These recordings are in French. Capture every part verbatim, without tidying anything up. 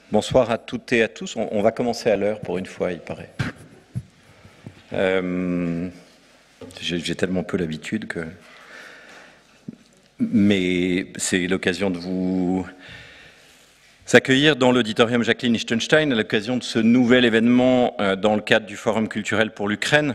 Bonsoir à toutes et à tous. On, on va commencer à l'heure pour une fois, il paraît. Euh, J'ai tellement peu l'habitude que... Mais c'est l'occasion de vous accueillir dans l'auditorium Jacqueline Lichtenstein à l'occasion de ce nouvel événement euh, dans le cadre du Forum culturel pour l'Ukraine,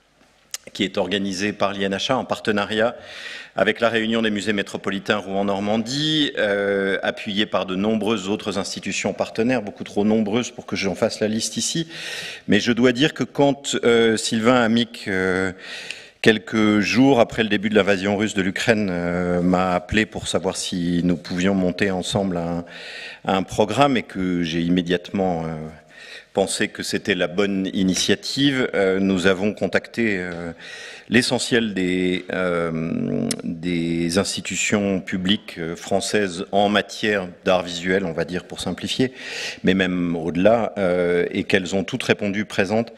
qui est organisé par l'I N H A en partenariat avec la Réunion des musées métropolitains Rouen-Normandie, euh, appuyé par de nombreuses autres institutions partenaires, beaucoup trop nombreuses pour que j'en fasse la liste ici. Mais je dois dire que quand euh, Sylvain Amic, euh, quelques jours après le début de l'invasion russe de l'Ukraine, euh, m'a appelé pour savoir si nous pouvions monter ensemble un, un programme et que j'ai immédiatement... Euh, pensé que c'était la bonne initiative. Euh, nous avons contacté euh, l'essentiel des, euh, des institutions publiques françaises en matière d'art visuel, on va dire pour simplifier, mais même au-delà, euh, et qu'elles ont toutes répondu présentes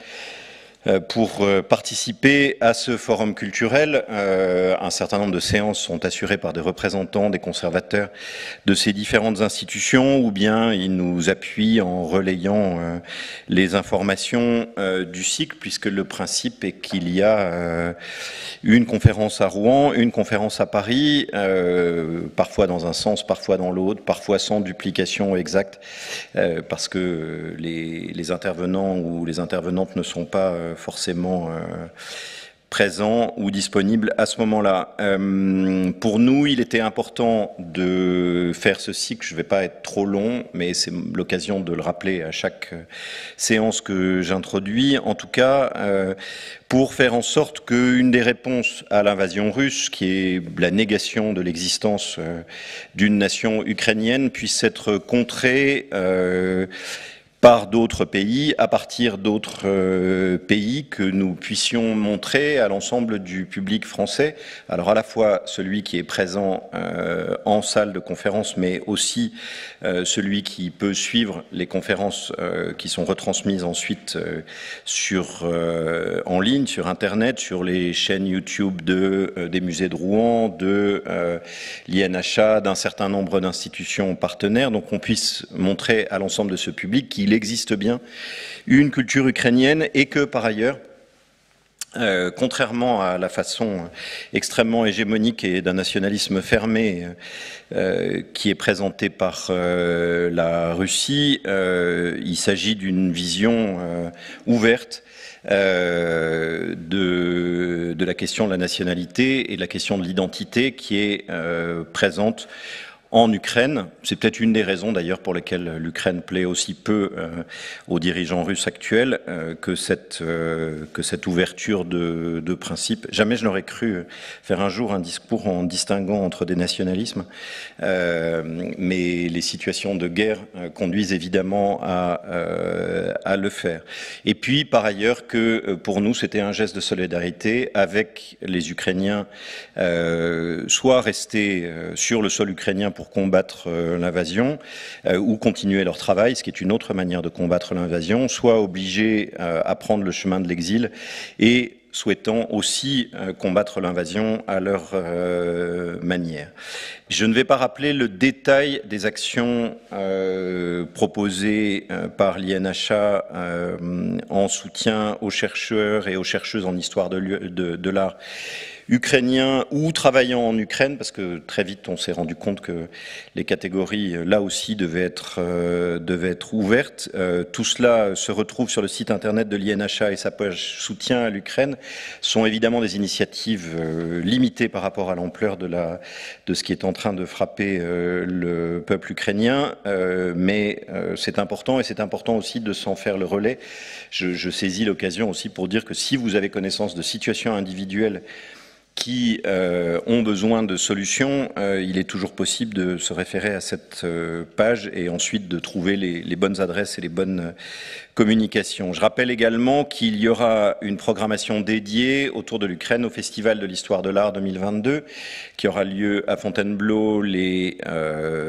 pour participer à ce forum culturel. Euh, un certain nombre de séances sont assurées par des représentants, des conservateurs de ces différentes institutions, ou bien ils nous appuient en relayant euh, les informations euh, du cycle, puisque le principe est qu'il y a euh, une conférence à Rouen, une conférence à Paris, euh, parfois dans un sens, parfois dans l'autre, parfois sans duplication exacte, euh, parce que les, les intervenants ou les intervenantes ne sont pas euh, forcément euh, présents ou disponibles à ce moment-là. Euh, pour nous, il était important de faire ce cycle. Je ne vais pas être trop long, mais c'est l'occasion de le rappeler à chaque séance que j'introduis. En tout cas, euh, pour faire en sorte qu'une des réponses à l'invasion russe, qui est la négation de l'existence euh, d'une nation ukrainienne, puisse être contrée euh, par d'autres pays, à partir d'autres euh, pays, que nous puissions montrer à l'ensemble du public français, alors à la fois celui qui est présent euh, en salle de conférence, mais aussi euh, celui qui peut suivre les conférences euh, qui sont retransmises ensuite euh, sur, euh, en ligne, sur Internet, sur les chaînes YouTube de, euh, des musées de Rouen, de euh, l'I N H A, d'un certain nombre d'institutions partenaires, donc on puisse montrer à l'ensemble de ce public qu'il il existe bien une culture ukrainienne et que, par ailleurs, euh, contrairement à la façon extrêmement hégémonique et d'un nationalisme fermé euh, qui est présenté par euh, la Russie, euh, il s'agit d'une vision euh, ouverte Euh, de, de la question de la nationalité et de la question de l'identité qui est euh, présente en Ukraine. C'est peut-être une des raisons d'ailleurs pour lesquelles l'Ukraine plaît aussi peu euh, aux dirigeants russes actuels euh, que, cette, euh, que cette ouverture de, de principe. Jamais je n'aurais cru faire un jour un discours en distinguant entre des nationalismes, euh, mais les situations de guerre euh, conduisent évidemment à, euh, à le faire. Et puis par ailleurs que pour nous c'était un geste de solidarité avec les Ukrainiens, euh, soit restés euh, sur le sol ukrainien pour combattre euh, l'invasion, euh, ou continuer leur travail, ce qui est une autre manière de combattre l'invasion, soit obligés euh, à prendre le chemin de l'exil et souhaitant aussi euh, combattre l'invasion à leur euh, manière. Je ne vais pas rappeler le détail des actions euh, proposées euh, par l'I N H A euh, en soutien aux chercheurs et aux chercheuses en histoire de, de, de l'art ukrainiens ou travaillant en Ukraine, parce que très vite on s'est rendu compte que les catégories là aussi devaient être, euh, devaient être ouvertes. Euh, tout cela se retrouve sur le site internet de l'I N H A et sa page soutien à l'Ukraine sont évidemment des initiatives euh, limitées par rapport à l'ampleur de, la, de ce qui est en train de frapper euh, le peuple ukrainien, euh, mais euh, c'est important et c'est important aussi de s'en faire le relais. Je, je saisis l'occasion aussi pour dire que si vous avez connaissance de situations individuelles qui euh, ont besoin de solutions, euh, il est toujours possible de se référer à cette euh, page et ensuite de trouver les, les bonnes adresses et les bonnes euh, communications. Je rappelle également qu'il y aura une programmation dédiée autour de l'Ukraine au Festival de l'Histoire de l'Art deux mille vingt-deux qui aura lieu à Fontainebleau les euh,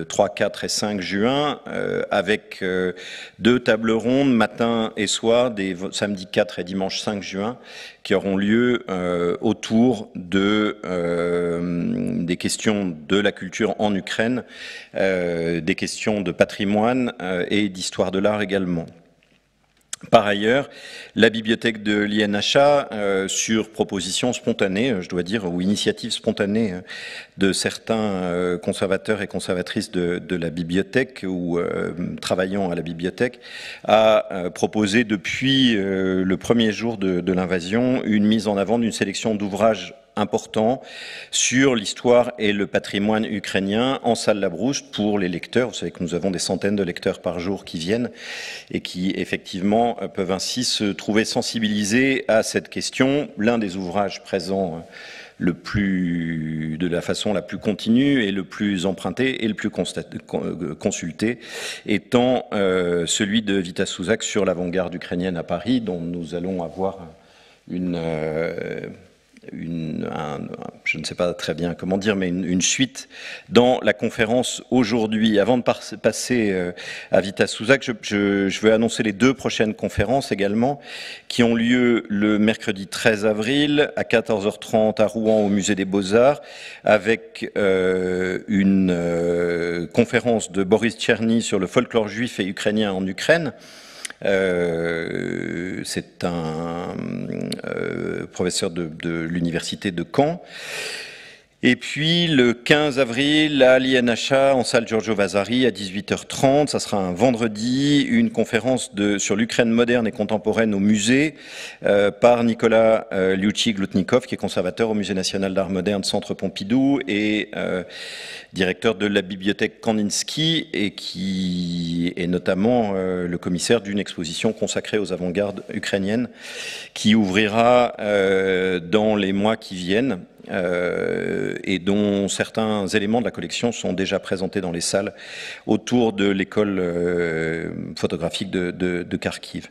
trois, quatre et cinq juin, euh, avec euh, deux tables rondes, matin et soir, des samedi quatre et dimanche cinq juin, qui auront lieu euh, autour de, euh, des questions de la culture en Ukraine, euh, des questions de patrimoine euh, et d'histoire de l'art également. Par ailleurs, la bibliothèque de l'I N H A, euh, sur proposition spontanée, je dois dire, ou initiative spontanée de certains euh, conservateurs et conservatrices de, de la bibliothèque ou euh, travaillant à la bibliothèque, a euh, proposé depuis euh, le premier jour de, de l'invasion une mise en avant d'une sélection d'ouvrages important sur l'histoire et le patrimoine ukrainien en salle Labrousse pour les lecteurs. Vous savez que nous avons des centaines de lecteurs par jour qui viennent et qui effectivement peuvent ainsi se trouver sensibilisés à cette question. L'un des ouvrages présents le plus, de la façon la plus continue et le plus emprunté et le plus constaté, consulté étant euh, celui de Vitas Souzak sur l'avant-garde ukrainienne à Paris, dont nous allons avoir une euh, Une, un, je ne sais pas très bien comment dire, mais une, une suite dans la conférence aujourd'hui. Avant de par, passer euh, à Vitas Souzak, je, je, je veux annoncer les deux prochaines conférences également, qui ont lieu le mercredi treize avril à quatorze heures trente à Rouen au Musée des Beaux-Arts, avec euh, une euh, conférence de Boris Tcherny sur le folklore juif et ukrainien en Ukraine. Euh, c'est un euh, professeur de, de l'université de Caen. Et puis le quinze avril à l'I N H A en salle Giorgio Vasari à dix-huit heures trente, ça sera un vendredi, une conférence de, sur l'Ukraine moderne et contemporaine au musée euh, par Nicolas euh, Liuchig-Lutnikov, qui est conservateur au Musée national d'art moderne Centre Pompidou et euh, directeur de la bibliothèque Kandinsky, et qui est notamment euh, le commissaire d'une exposition consacrée aux avant-gardes ukrainiennes qui ouvrira euh, dans les mois qui viennent. Euh, et dont certains éléments de la collection sont déjà présentés dans les salles autour de l'école euh, photographique de, de, de Kharkiv.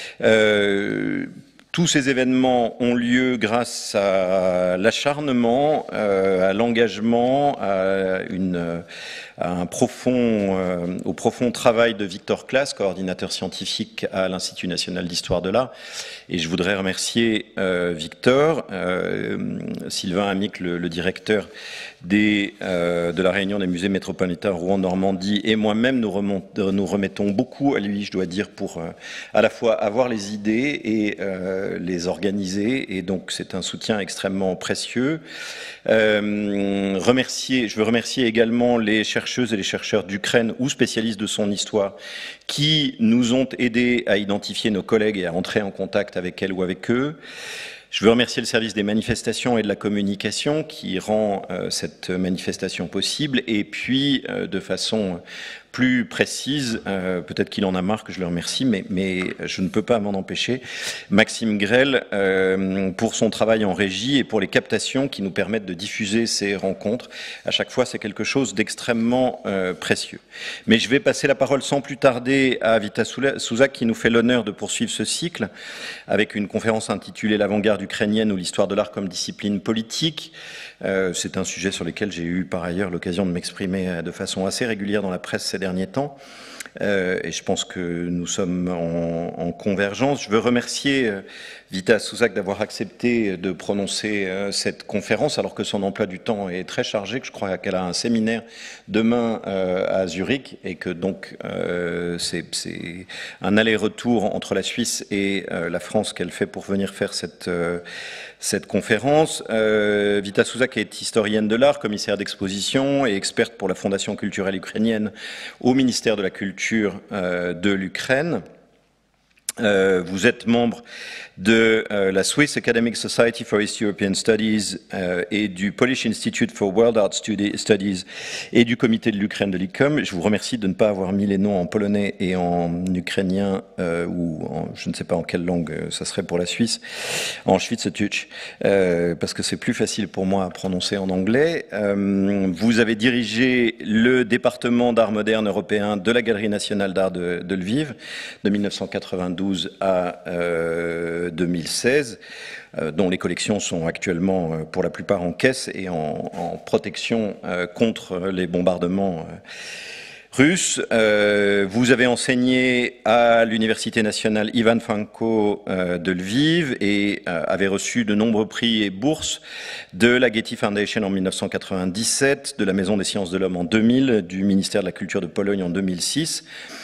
Euh, Tous ces événements ont lieu grâce à l'acharnement, euh, à l'engagement, à, une, à un profond, euh, au profond travail de Victor Klaas, coordinateur scientifique à l'Institut national d'histoire de l'art. Et je voudrais remercier euh, Victor, euh, Sylvain Amic, le, le directeur des, euh, de la Réunion des musées métropolitains Rouen-Normandie, et moi-même nous, nous remettons beaucoup à lui, je dois dire, pour euh, à la fois avoir les idées et euh, les organiser, et donc c'est un soutien extrêmement précieux. Euh, remercier, je veux remercier également les chercheuses et les chercheurs d'Ukraine ou spécialistes de son histoire qui nous ont aidés à identifier nos collègues et à entrer en contact avec elles ou avec eux. Je veux remercier le service des manifestations et de la communication qui rend euh, cette manifestation possible, et puis euh, de façon plus précise, euh, peut-être qu'il en a marre que je le remercie, mais, mais je ne peux pas m'en empêcher, Maxime Grel euh, pour son travail en régie et pour les captations qui nous permettent de diffuser ces rencontres. À chaque fois, c'est quelque chose d'extrêmement euh, précieux. Mais je vais passer la parole sans plus tarder à Vitas Souzak, qui nous fait l'honneur de poursuivre ce cycle avec une conférence intitulée « L'avant-garde ukrainienne ou l'histoire de l'art comme discipline politique ». Euh, c'est un sujet sur lequel j'ai eu par ailleurs l'occasion de m'exprimer de façon assez régulière dans la presse ces derniers temps. Euh, et je pense que nous sommes en, en convergence. Je veux remercier euh, Vitas Souzak d'avoir accepté de prononcer euh, cette conférence, alors que son emploi du temps est très chargé, que je crois qu'elle a un séminaire demain euh, à Zurich, et que donc euh, c'est un aller-retour entre la Suisse et euh, la France qu'elle fait pour venir faire cette, euh, cette conférence. Euh, Vitas Souzak est historienne de l'art, commissaire d'exposition et experte pour la Fondation culturelle ukrainienne au ministère de la Culture euh, de l'Ukraine. Euh, vous êtes membre de euh, la Swiss Academic Society for East European Studies euh, et du Polish Institute for World Art Studies et du comité de l'Ukraine de l'I C O M. Je vous remercie de ne pas avoir mis les noms en polonais et en ukrainien euh, ou en, je ne sais pas en quelle langue euh, ça serait pour la Suisse, en Schweizerdeutsch, euh, parce que c'est plus facile pour moi à prononcer en anglais. Euh, vous avez dirigé le département d'art moderne européen de la Galerie nationale d'art de, de Lviv de mille neuf cent quatre-vingt-douze douze à euh, deux mille seize, euh, dont les collections sont actuellement euh, pour la plupart en caisse et en, en protection euh, contre les bombardements euh, russes. Euh, vous avez enseigné à l'Université nationale Ivan Franko euh, de Lviv et euh, avez reçu de nombreux prix et bourses de la Getty Foundation en mille neuf cent quatre-vingt-dix-sept, de la Maison des sciences de l'homme en deux mille, du ministère de la Culture de Pologne en deux mille six.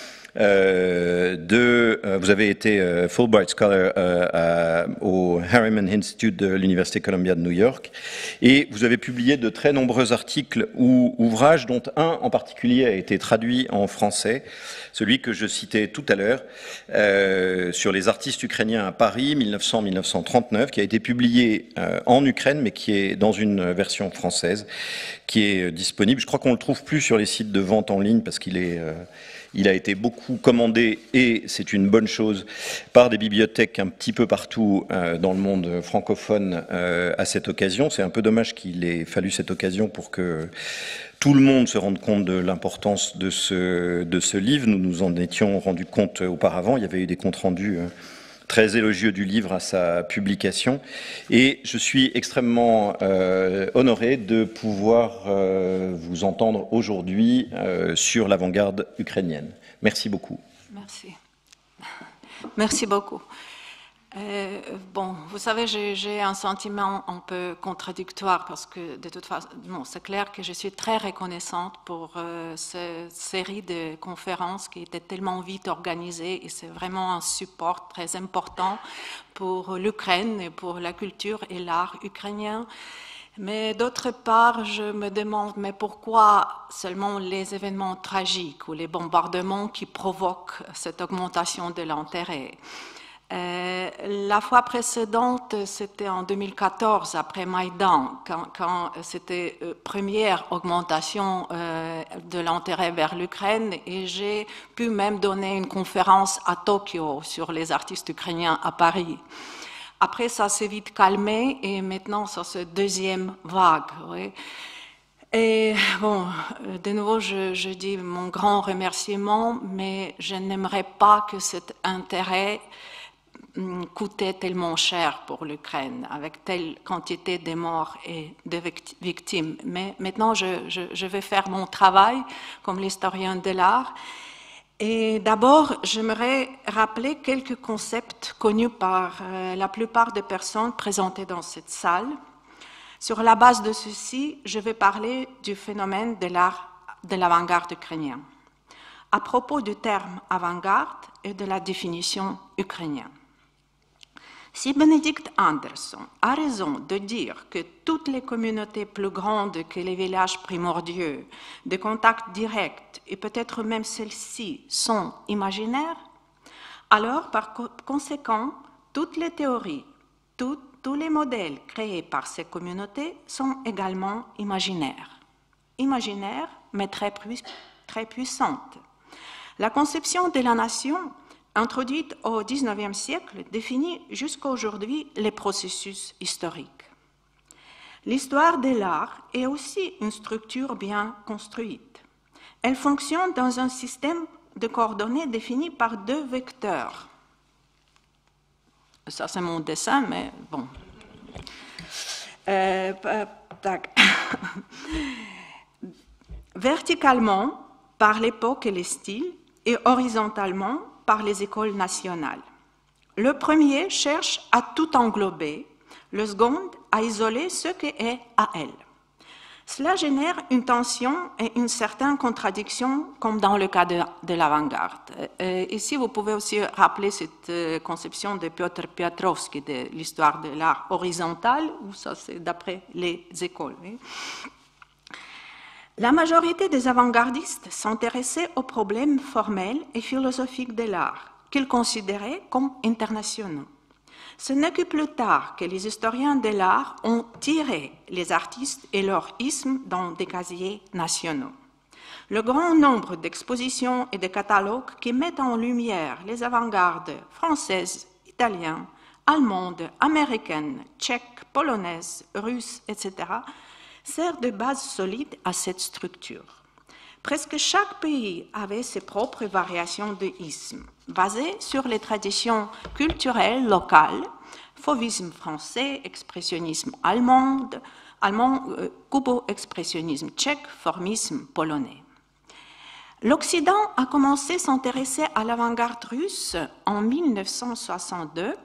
Euh, de, euh, vous avez été euh, Fulbright Scholar euh, à, au Harriman Institute de l'Université Columbia de New York, et vous avez publié de très nombreux articles ou ouvrages, dont un en particulier a été traduit en français, celui que je citais tout à l'heure, euh, sur les artistes ukrainiens à Paris, mille neuf cents à mille neuf cent trente-neuf, qui a été publié euh, en Ukraine, mais qui est dans une version française, qui est disponible. Je crois qu'on ne le trouve plus sur les sites de vente en ligne, parce qu'il est... Euh, Il a été beaucoup commandé, et c'est une bonne chose, par des bibliothèques un petit peu partout euh, dans le monde francophone euh, à cette occasion. C'est un peu dommage qu'il ait fallu cette occasion pour que tout le monde se rende compte de l'importance de ce, de ce livre. Nous nous en étions rendus compte auparavant. Il y avait eu des comptes rendus euh, très élogieux du livre à sa publication, et je suis extrêmement euh, honoré de pouvoir euh, vous entendre aujourd'hui euh, sur l'avant-garde ukrainienne. Merci beaucoup. Merci. Merci beaucoup. Euh, bon, vous savez, j'ai un sentiment un peu contradictoire parce que, de toute façon, non, c'est clair que je suis très reconnaissante pour euh, cette série de conférences qui était tellement vite organisée, et c'est vraiment un support très important pour l'Ukraine et pour la culture et l'art ukrainien. Mais d'autre part, je me demande, mais pourquoi seulement les événements tragiques ou les bombardements qui provoquent cette augmentation de l'intérêt? Euh, la fois précédente, c'était en deux mille quatorze, après Maïdan, quand, quand c'était la première augmentation euh, de l'intérêt vers l'Ukraine, et j'ai pu même donner une conférence à Tokyo sur les artistes ukrainiens à Paris. Après, ça s'est vite calmé, et maintenant, ça c'est deuxième vague. Oui. Et bon, de nouveau, je, je dis mon grand remerciement, mais je n'aimerais pas que cet intérêt coûtait tellement cher pour l'Ukraine, avec telle quantité de morts et de victimes. Mais maintenant, je, je, je vais faire mon travail comme l'historien de l'art. Et d'abord, j'aimerais rappeler quelques concepts connus par euh, la plupart des personnes présentées dans cette salle. Sur la base de ceci, je vais parler du phénomène de l'art de l'avant-garde ukrainien. À propos du terme avant-garde et de la définition ukrainienne. Si Benedict Anderson a raison de dire que toutes les communautés plus grandes que les villages primordiaux, de contact direct et peut-être même celles-ci sont imaginaires, alors par conséquent, toutes les théories, tout, tous les modèles créés par ces communautés sont également imaginaires. Imaginaires, mais très, très puissantes. La conception de la nation, introduite au dix-neuvième siècle, définit jusqu'à aujourd'hui les processus historiques. L'histoire de l'art est aussi une structure bien construite. Elle fonctionne dans un système de coordonnées défini par deux vecteurs. Ça, c'est mon dessin, mais bon. Euh, tac. Verticalement, par l'époque et les styles, et horizontalement, par les écoles nationales. Le premier cherche à tout englober, le second à isoler ce qui est à elle. Cela génère une tension et une certaine contradiction, comme dans le cas de, de l'avant-garde. Euh, ici, vous pouvez aussi rappeler cette euh, conception de Piotr Piotrowski de l'histoire de l'art horizontal, ou ça c'est d'après les écoles. Oui. La majorité des avant-gardistes s'intéressaient aux problèmes formels et philosophiques de l'art, qu'ils considéraient comme internationaux. Ce n'est que plus tard que les historiens de l'art ont tiré les artistes et leur isme dans des casiers nationaux. Le grand nombre d'expositions et de catalogues qui mettent en lumière les avant-gardes françaises, italiennes, allemandes, américaines, tchèques, polonaises, russes, et cetera, sert de base solide à cette structure. Presque chaque pays avait ses propres variations de isme. basée sur les traditions culturelles locales, fauvisme français, expressionnisme allemand, allemand euh, cubo-expressionnisme tchèque, formisme polonais. L'Occident a commencé à s'intéresser à l'avant-garde russe en mille neuf cent soixante-deux,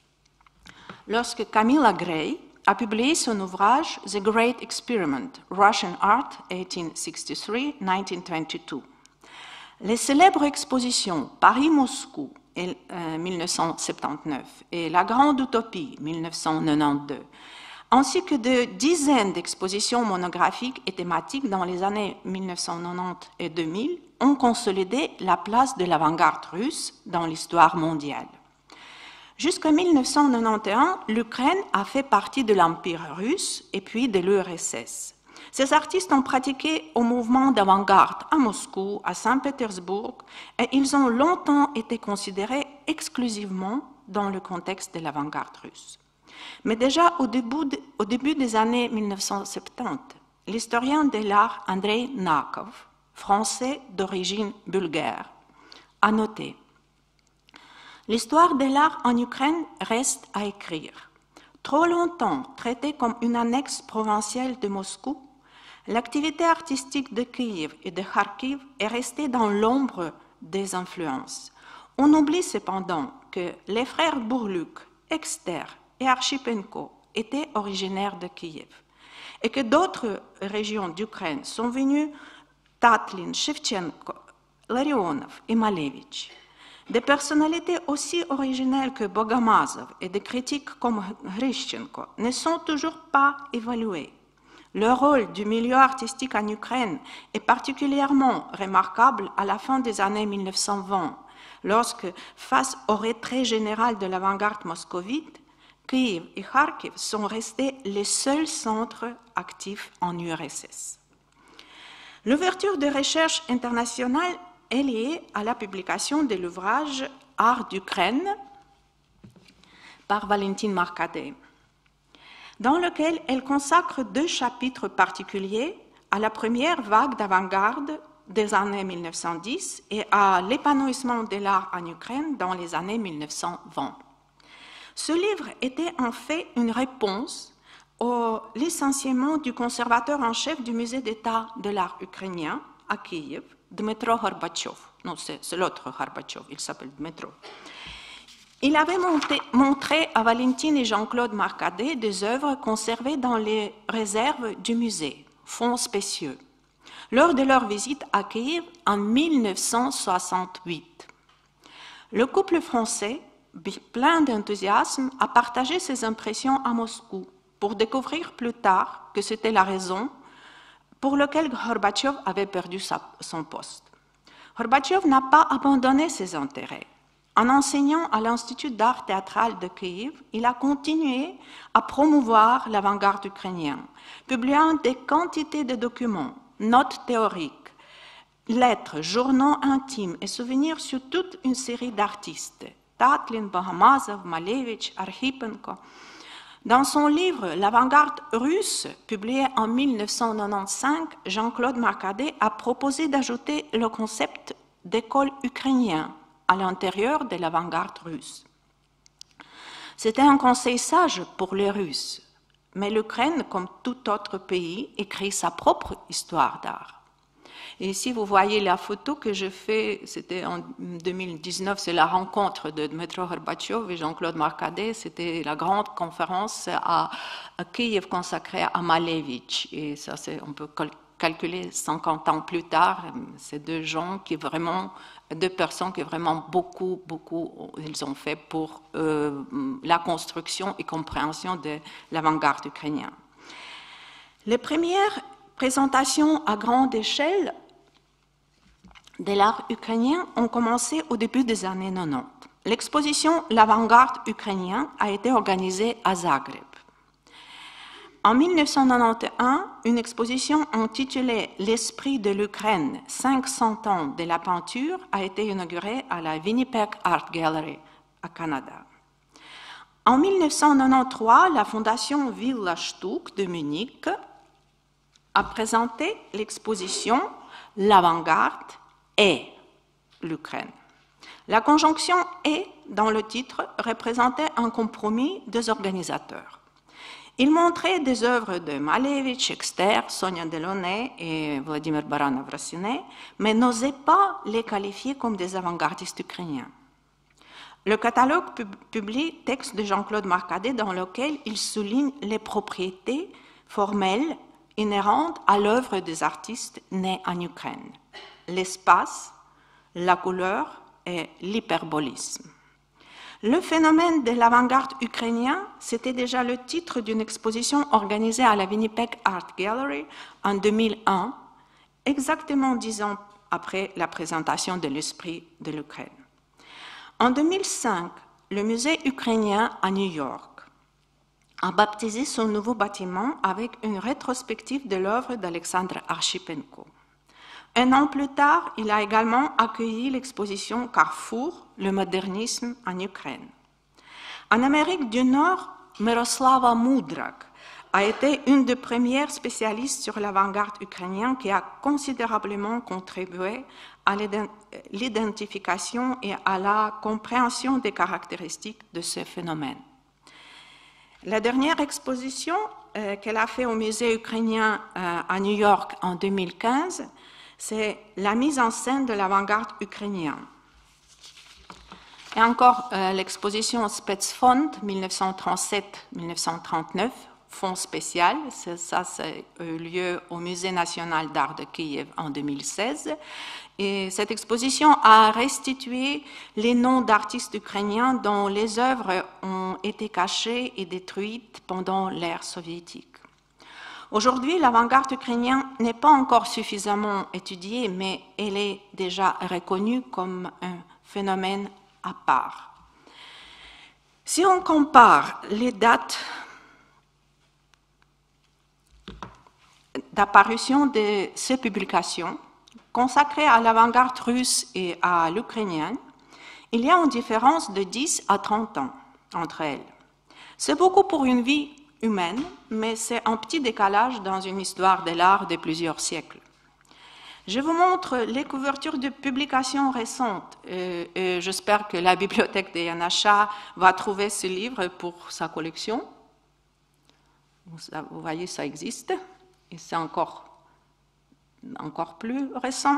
lorsque Camilla Gray a publié son ouvrage The Great Experiment, Russian Art, eighteen sixty-three to nineteen twenty-two. Les célèbres expositions Paris-Moscou, euh, mille neuf cent soixante-dix-neuf, et La Grande Utopie, mille neuf cent quatre-vingt-douze, ainsi que de dizaines d'expositions monographiques et thématiques dans les années mille neuf cent quatre-vingt-dix et deux mille, ont consolidé la place de l'avant-garde russe dans l'histoire mondiale. Jusqu'en mille neuf cent quatre-vingt-onze, l'Ukraine a fait partie de l'Empire russe et puis de l'U R S S. Ces artistes ont pratiqué au mouvement d'avant-garde à Moscou, à Saint-Pétersbourg, et ils ont longtemps été considérés exclusivement dans le contexte de l'avant-garde russe. Mais déjà au début, de, au début des années mille neuf cent soixante-dix, l'historien de l'art Andrei Nakov, français d'origine bulgare, a noté: l'histoire de l'art en Ukraine reste à écrire. Trop longtemps traitée comme une annexe provinciale de Moscou, l'activité artistique de Kiev et de Kharkiv est restée dans l'ombre des influences. On oublie cependant que les frères Bourluk, Exter et Archipenko étaient originaires de Kiev et que d'autres régions d'Ukraine sont venues, Tatlin, Shevchenko, Larionov et Malevich. Des personnalités aussi originelles que Bogomazov et des critiques comme Hrishchenko ne sont toujours pas évalués. Le rôle du milieu artistique en Ukraine est particulièrement remarquable à la fin des années mille neuf cent vingt, lorsque, face au retrait général de l'avant-garde moscovite, Kiev et Kharkiv sont restés les seuls centres actifs en U R S S. L'ouverture de recherche internationale est liée à la publication de l'ouvrage Art d'Ukraine par Valentine Marcadet, dans lequel elle consacre deux chapitres particuliers à la première vague d'avant-garde des années mille neuf cent dix et à l'épanouissement de l'art en Ukraine dans les années mille neuf cent vingt. Ce livre était en fait une réponse au licenciement du conservateur en chef du musée d'État de l'art ukrainien à Kiev, Dmytro Gorbatchev. Non, c'est l'autre Gorbatchev, il s'appelle Dmytro. Il avait monté, montré à Valentine et Jean-Claude Marcadet des œuvres conservées dans les réserves du musée, fonds spéciaux, lors de leur visite à Kiev en mille neuf cent soixante-huit. Le couple français, plein d'enthousiasme, a partagé ses impressions à Moscou pour découvrir plus tard que c'était la raison pour laquelle Gorbatchev avait perdu sa, son poste. Gorbatchev n'a pas abandonné ses intérêts. En enseignant à l'Institut d'art théâtral de Kiev, il a continué à promouvoir l'avant-garde ukrainien, publiant des quantités de documents, notes théoriques, lettres, journaux intimes et souvenirs sur toute une série d'artistes, Tatlin, Bogomazov, Malevich, Archipenko. Dans son livre « L'avant-garde russe », publié en mille neuf cent quatre-vingt-quinze, Jean-Claude Marcadet a proposé d'ajouter le concept d'école ukrainien à l'intérieur de l'avant-garde russe. C'était un conseil sage pour les Russes, mais l'Ukraine, comme tout autre pays, écrit sa propre histoire d'art. Et ici, vous voyez la photo que je fais, c'était en deux mille dix-neuf, c'est la rencontre de Dmytro Gorbatchev et Jean-Claude Marcadet, c'était la grande conférence à, à Kiev consacrée à Malevich. Et ça, on peut calculer cinquante ans plus tard, c'est deux gens qui vraiment, deux personnes qui vraiment beaucoup, beaucoup, ils ont fait pour euh, la construction et compréhension de l'avant-garde ukrainienne. Les premières présentations à grande échelle de l'art ukrainien ont commencé au début des années quatre-vingt-dix. L'exposition L'avant-garde ukrainien a été organisée à Zagreb. En mille neuf cent quatre-vingt-onze, une exposition intitulée L'esprit de l'Ukraine, cinq cents ans de la peinture a été inaugurée à la Winnipeg Art Gallery à Canada. En mille neuf cent quatre-vingt-treize, la fondation Villa Stuck de Munich a présenté l'exposition L'avant-garde et l'Ukraine. La conjonction « et » dans le titre représentait un compromis des organisateurs. Ils montraient des œuvres de Malevich, Exter, Sonia Delaunay et Vladimir Baranov-Rassinet, mais n'osaient pas les qualifier comme des avant-gardistes ukrainiens. Le catalogue pub publie texte de Jean-Claude Marcadet dans lequel il souligne les propriétés formelles inhérentes à l'œuvre des artistes nés en Ukraine, l'espace, la couleur et l'hyperbolisme. Le phénomène de l'avant-garde ukrainien, c'était déjà le titre d'une exposition organisée à la Winnipeg Art Gallery en deux mille un, exactement dix ans après la présentation de l'esprit de l'Ukraine. En deux mille cinq, le musée ukrainien à New York a baptisé son nouveau bâtiment avec une rétrospective de l'œuvre d'Alexandre Archipenko. Un an plus tard, il a également accueilli l'exposition Carrefour, le modernisme en Ukraine. En Amérique du Nord, Miroslava Mudrak a été une des premières spécialistes sur l'avant-garde ukrainienne qui a considérablement contribué à l'identification et à la compréhension des caractéristiques de ce phénomène. La dernière exposition euh, qu'elle a faite au musée ukrainien euh, à New York en deux mille quinze, c'est la mise en scène de l'avant-garde ukrainienne. Et encore euh, l'exposition Spetsfond mille neuf cent trente-sept mille neuf cent trente-neuf, fonds spécial, ça, ça a eu lieu au Musée national d'art de Kiev en deux mille seize. Et cette exposition a restitué les noms d'artistes ukrainiens dont les œuvres ont été cachées et détruites pendant l'ère soviétique. Aujourd'hui, l'avant-garde ukrainienne n'est pas encore suffisamment étudiée, mais elle est déjà reconnue comme un phénomène à part. Si on compare les dates d'apparition de ces publications consacrées à l'avant-garde russe et à l'ukrainienne, il y a une différence de dix à trente ans entre elles. C'est beaucoup pour une vie humaine, mais c'est un petit décalage dans une histoire de l'art de plusieurs siècles. Je vous montre les couvertures de publications récentes. Et, et j'espère que la bibliothèque de Yanacha va trouver ce livre pour sa collection. Vous voyez, ça existe. Et c'est encore, encore plus récent.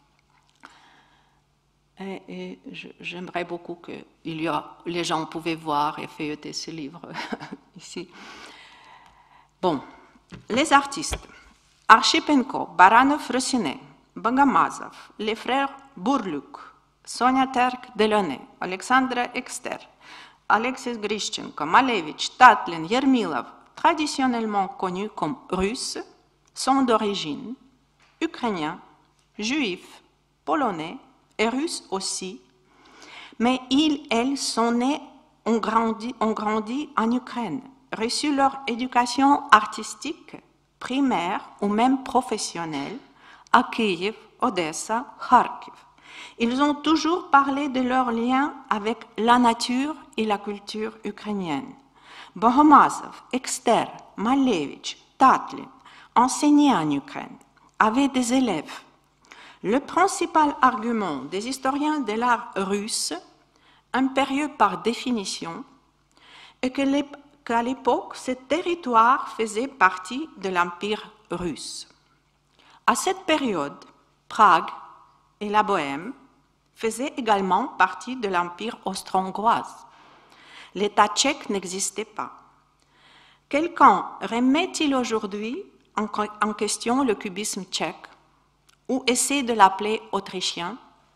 Et, et j'aimerais beaucoup que il y a, les gens pouvaient voir et feuilleter ce livre ici. Bon, les artistes. Archipenko, Baranov-Rassinet, Bogomazov, les frères Bourluk, Sonia Terk-Delaunay, Alexandre Exter, Alexis Grishchenko, Malevich, Tatlin, Yermilov, traditionnellement connus comme Russes, sont d'origine ukrainiens, juifs, polonais et russes aussi, mais ils, elles, sont nés, ont grandi, ont grandi en Ukraine, reçu leur éducation artistique, primaire ou même professionnelle à Kiev, Odessa, Kharkiv. Ils ont toujours parlé de leur lien avec la nature et la culture ukrainienne. Bogomazov, Exter, Malevich, Tatlin enseignaient en Ukraine, avaient des élèves. Le principal argument des historiens de l'art russe, impérieux par définition, est qu'à l'époque, ce territoire faisait partie de l'Empire russe. À cette période, Prague et la Bohême faisaient également partie de l'Empire austro-hongrois. L'État tchèque n'existait pas. Quelqu'un remet-il aujourd'hui en question le cubisme tchèque ou essaie de l'appeler autrichien?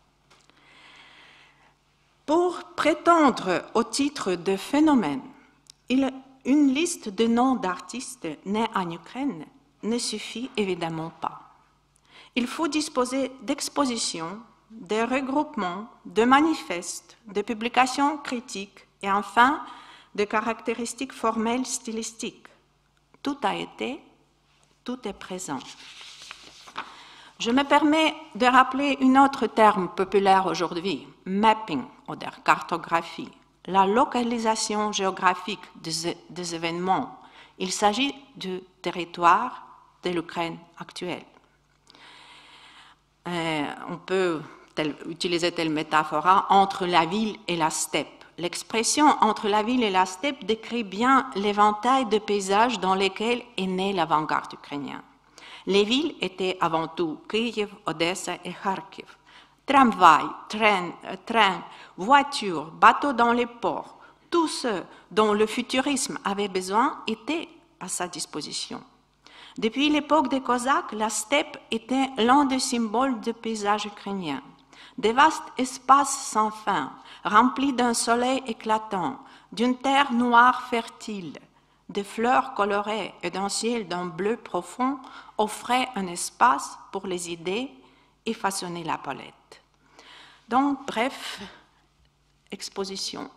Pour prétendre au titre de phénomène, il, une liste de noms d'artistes nés en Ukraine ne suffit évidemment pas. Il faut disposer d'expositions, de regroupements, de manifestes, de publications critiques et enfin de caractéristiques formelles stylistiques. Tout a été, tout est présent. Je me permets de rappeler un autre terme populaire aujourd'hui, mapping, ou cartographie, la localisation géographique des, des événements. Il s'agit du territoire de l'Ukraine actuelle. Euh, on peut tel, utiliser telle métaphore, entre la ville et la steppe. L'expression entre la ville et la steppe décrit bien l'éventail de paysages dans lesquels est née l'avant-garde ukrainienne. Les villes étaient avant tout Kiev, Odessa et Kharkiv. Tramway, train, train, voitures, bateaux dans les ports, tout ce dont le futurisme avait besoin était à sa disposition. Depuis l'époque des Cosaques, la steppe était l'un des symboles du paysage ukrainien. Des vastes espaces sans fin, remplis d'un soleil éclatant, d'une terre noire fertile, de fleurs colorées et d'un ciel d'un bleu profond offraient un espace pour les idées et façonner la palette. Donc, bref, exposition.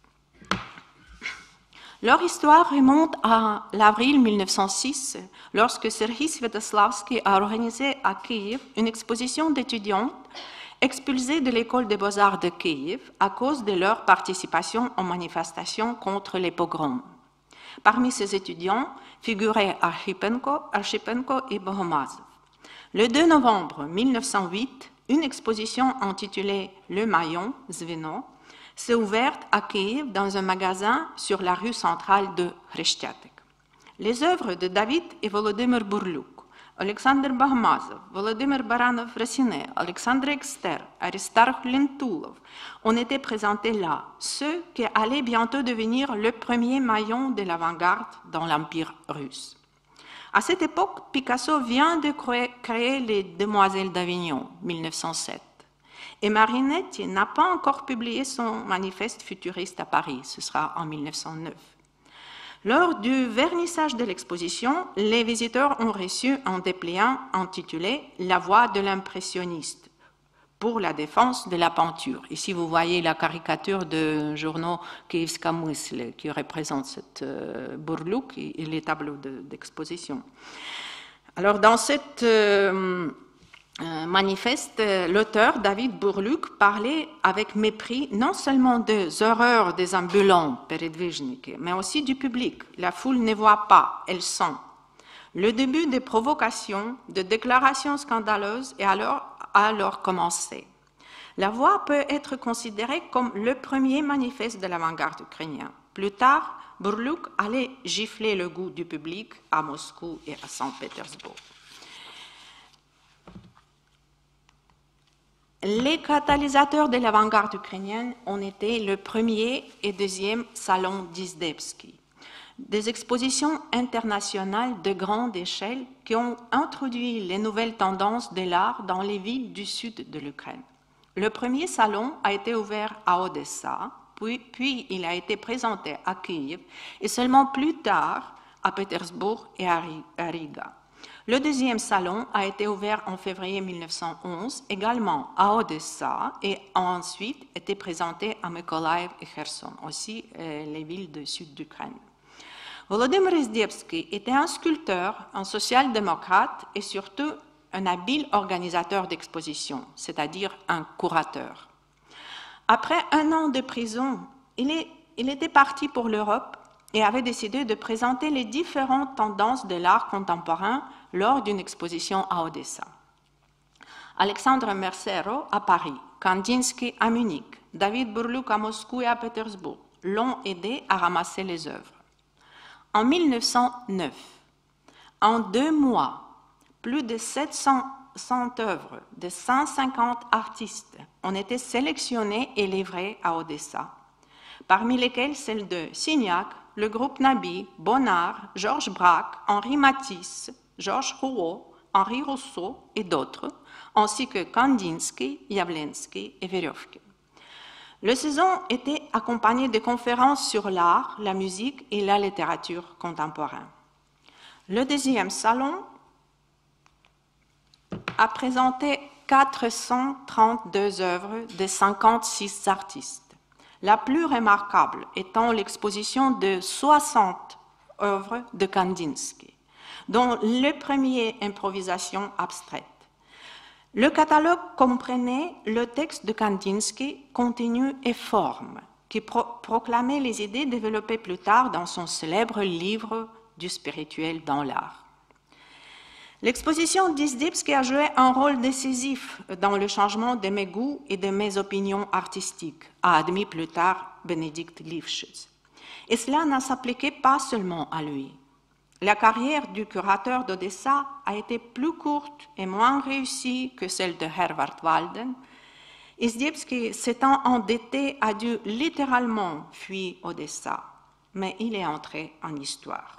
Leur histoire remonte à l'avril mille neuf cent six, lorsque Serhii Sviatoslavski a organisé à Kiev une exposition d'étudiantes expulsées de l'école des beaux-arts de Kiev à cause de leur participation aux manifestations contre les pogroms. Parmi ces étudiants figuraient Archipenko, Archipenko et Bohomazov. Le deux novembre mille neuf cent huit, une exposition intitulée Le Maillon, Zveno, s'est ouverte à Kiev dans un magasin sur la rue centrale de Khreshtiatek. Les œuvres de David et Volodymyr Burlyuk, Alexander Bohomazov, Volodymyr Baranov-Rassinet, Alexandre Ekster, Aristarch Lentulov ont été présentées là, ceux qui allaient bientôt devenir le premier maillon de l'avant-garde dans l'Empire russe. À cette époque, Picasso vient de créer Les Demoiselles d'Avignon, mille neuf cent sept. Et Marinetti n'a pas encore publié son manifeste futuriste à Paris, ce sera en mille neuf cent neuf. Lors du vernissage de l'exposition, les visiteurs ont reçu un dépliant intitulé « La voix de l'impressionniste » pour la défense de la peinture. Ici, vous voyez la caricature de journaux Kievska Mysl qui représente cette euh, Burlyuk et, et les tableaux d'exposition. Alors, dans cette... Euh, Euh, manifeste, l'auteur David Burlyuk parlait avec mépris non seulement des horreurs des ambulants, mais aussi du public. La foule ne voit pas, elle sent. Le début des provocations, de déclarations scandaleuses est alors, alors commencé. La voix peut être considérée comme le premier manifeste de l'avant-garde ukrainien. Plus tard, Burlyuk allait gifler le goût du public à Moscou et à Saint-Pétersbourg. Les catalysateurs de l'avant-garde ukrainienne ont été le premier et deuxième salon d'Izdebski, des expositions internationales de grande échelle qui ont introduit les nouvelles tendances de l'art dans les villes du sud de l'Ukraine. Le premier salon a été ouvert à Odessa, puis, puis il a été présenté à Kiev et seulement plus tard à Pétersbourg et à Riga. Le deuxième salon a été ouvert en février mille neuf cent onze, également à Odessa, et a ensuite été présenté à Mykolaiv et Kherson, aussi euh, les villes du sud d'Ukraine. Volodymyr Izdebski était un sculpteur, un social-démocrate et surtout un habile organisateur d'expositions, c'est-à-dire un curateur. Après un an de prison, il, est, il était parti pour l'Europe et avait décidé de présenter les différentes tendances de l'art contemporain lors d'une exposition à Odessa. Alexandre Mercero à Paris, Kandinsky à Munich, David Burlyuk à Moscou et à Pétersbourg l'ont aidé à ramasser les œuvres. En mille neuf cent neuf, en deux mois, plus de sept cents œuvres de cent cinquante artistes ont été sélectionnées et livrées à Odessa, parmi lesquelles celles de Signac, le groupe Nabi, Bonnard, Georges Braque, Henri Matisse, Georges Rouault, Henri Rousseau et d'autres, ainsi que Kandinsky, Yavlensky et Verevkin. Le saison était accompagné de conférences sur l'art, la musique et la littérature contemporaine. Le deuxième salon a présenté quatre cent trente-deux œuvres de cinquante-six artistes. La plus remarquable étant l'exposition de soixante œuvres de Kandinsky, dont le premier improvisation abstraite. Le catalogue comprenait le texte de Kandinsky, contenu et forme, qui pro proclamait les idées développées plus tard dans son célèbre livre du spirituel dans l'art. L'exposition d'Izdebski a joué un rôle décisif dans le changement de mes goûts et de mes opinions artistiques, a admis plus tard Benedikt Lifshitz. Et cela ne s'appliquait pas seulement à lui. La carrière du curateur d'Odessa a été plus courte et moins réussie que celle de Herwart Walden. Izdebski, s'étant endetté, a dû littéralement fuir Odessa, mais il est entré en histoire.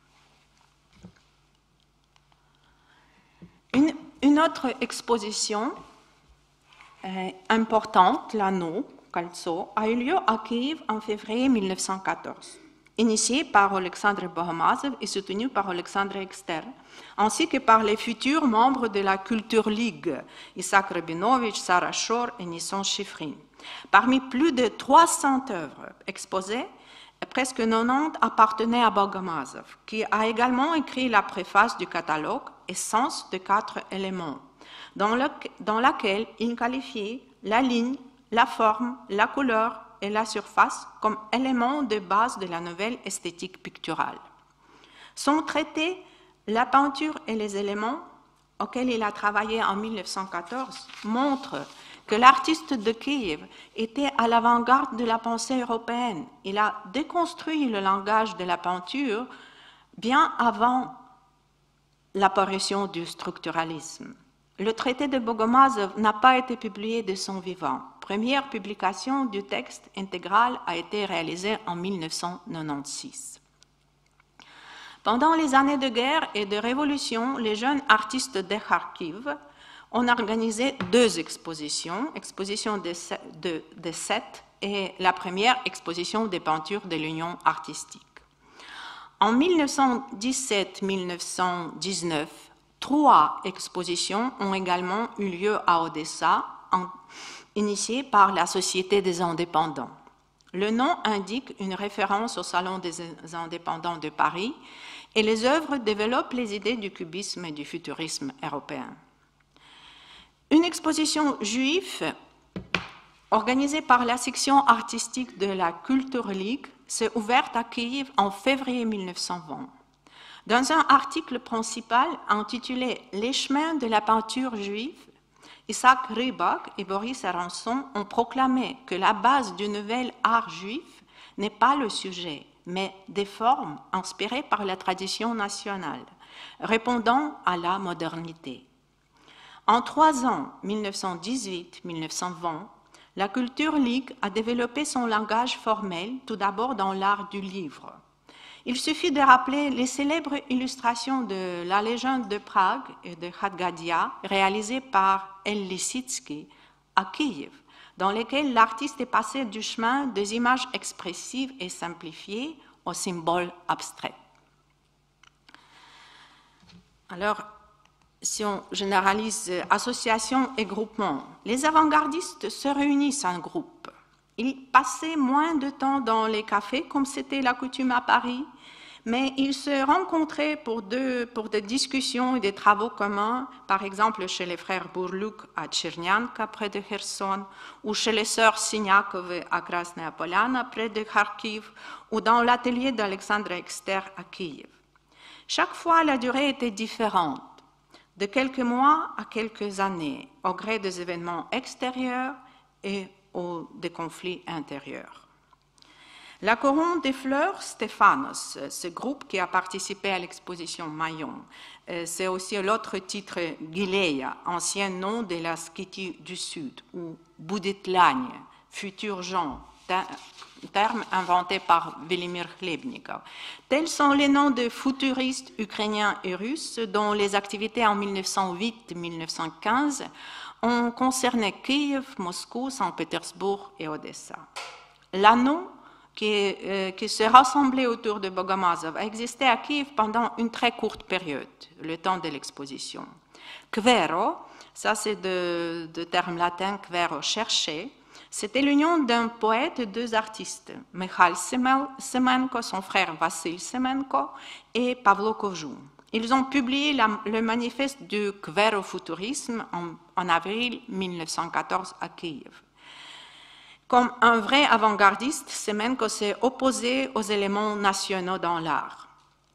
Une, une autre exposition euh, importante, l'Anneau, Kaltso, a eu lieu à Kiev en février mille neuf cent quatorze, initiée par Alexandre Bohomazov et soutenue par Alexandre Ekster, ainsi que par les futurs membres de la Culture League, Isaac Rabinovich, Sarah Shor et Nissan Shifrin. Parmi plus de trois cents œuvres exposées, presque quatre-vingt-dix appartenaient à Bogomazov, qui a également écrit la préface du catalogue Essence de quatre éléments, dans, le, dans laquelle il qualifiait la ligne, la forme, la couleur et la surface comme éléments de base de la nouvelle esthétique picturale. Son traité « La peinture et les éléments », auquel il a travaillé en mille neuf cent quatorze, montre que l'artiste de Kiev était à l'avant-garde de la pensée européenne. Il a déconstruit le langage de la peinture bien avant l'apparition du structuralisme. Le traité de Bogomazov n'a pas été publié de son vivant. Première publication du texte intégral a été réalisée en mille neuf cent quatre-vingt-seize. Pendant les années de guerre et de révolution, les jeunes artistes de Kharkiv ont organisé deux expositions, exposition de, de, de sept et la première exposition des peintures de l'Union artistique. En mille neuf cent dix-sept mille neuf cent dix-neuf, trois expositions ont également eu lieu à Odessa, en, initiées par la Société des indépendants. Le nom indique une référence au Salon des indépendants de Paris et les œuvres développent les idées du cubisme et du futurisme européen. Une exposition juive organisée par la section artistique de la Culture League s'est ouverte à Kiev en février mille neuf cent vingt. Dans un article principal intitulé « Les chemins de la peinture juive », Isaac Rybak et Boris Aronson ont proclamé que la base du nouvel art juif n'est pas le sujet, mais des formes inspirées par la tradition nationale, répondant à la modernité. En trois ans, mille neuf cent dix-huit à mille neuf cent vingt, la Culture League a développé son langage formel, tout d'abord dans l'art du livre. Il suffit de rappeler les célèbres illustrations de La légende de Prague et de Khadgadia, réalisées par El Lisitsky à Kiev, dans lesquelles l'artiste est passé du chemin des images expressives et simplifiées aux symboles abstraits. Alors, si on généralise association et groupement, les avant-gardistes se réunissent en groupe. Ils passaient moins de temps dans les cafés, comme c'était la coutume à Paris, mais ils se rencontraient pour, deux, pour des discussions et des travaux communs, par exemple chez les frères Bourluk à Tchernyanka, près de Kherson, ou chez les sœurs Signakove à Krasnaya Polyana, près de Kharkiv, ou dans l'atelier d'Alexandre Ekster à Kiev. Chaque fois, la durée était différente, de quelques mois à quelques années, au gré des événements extérieurs et ou des conflits intérieurs. La Couronne des fleurs Stéphanos, ce groupe qui a participé à l'exposition Mayon, c'est aussi l'autre titre Gileia, ancien nom de la Skythie du Sud, ou Bouditlagne, futur genre, terme inventé par Velimir Khlebnikov. Tels sont les noms de futuristes ukrainiens et russes dont les activités en mille neuf cent huit à mille neuf cent quinze ont concerné Kiev, Moscou, Saint-Pétersbourg et Odessa. L'anneau qui, euh, qui se rassemblait autour de Bogomazov a existé à Kiev pendant une très courte période, le temps de l'exposition. Kvero, ça c'est de, de terme latin kvero, chercher, c'était l'union d'un poète et deux artistes, Mikhal Semenko, son frère Vassil Semenko, et Pavlo Kovjou. Ils ont publié la, le manifeste du kvérofuturisme en, en avril mille neuf cent quatorze à Kiev. Comme un vrai avant-gardiste, Semenko s'est opposé aux éléments nationaux dans l'art.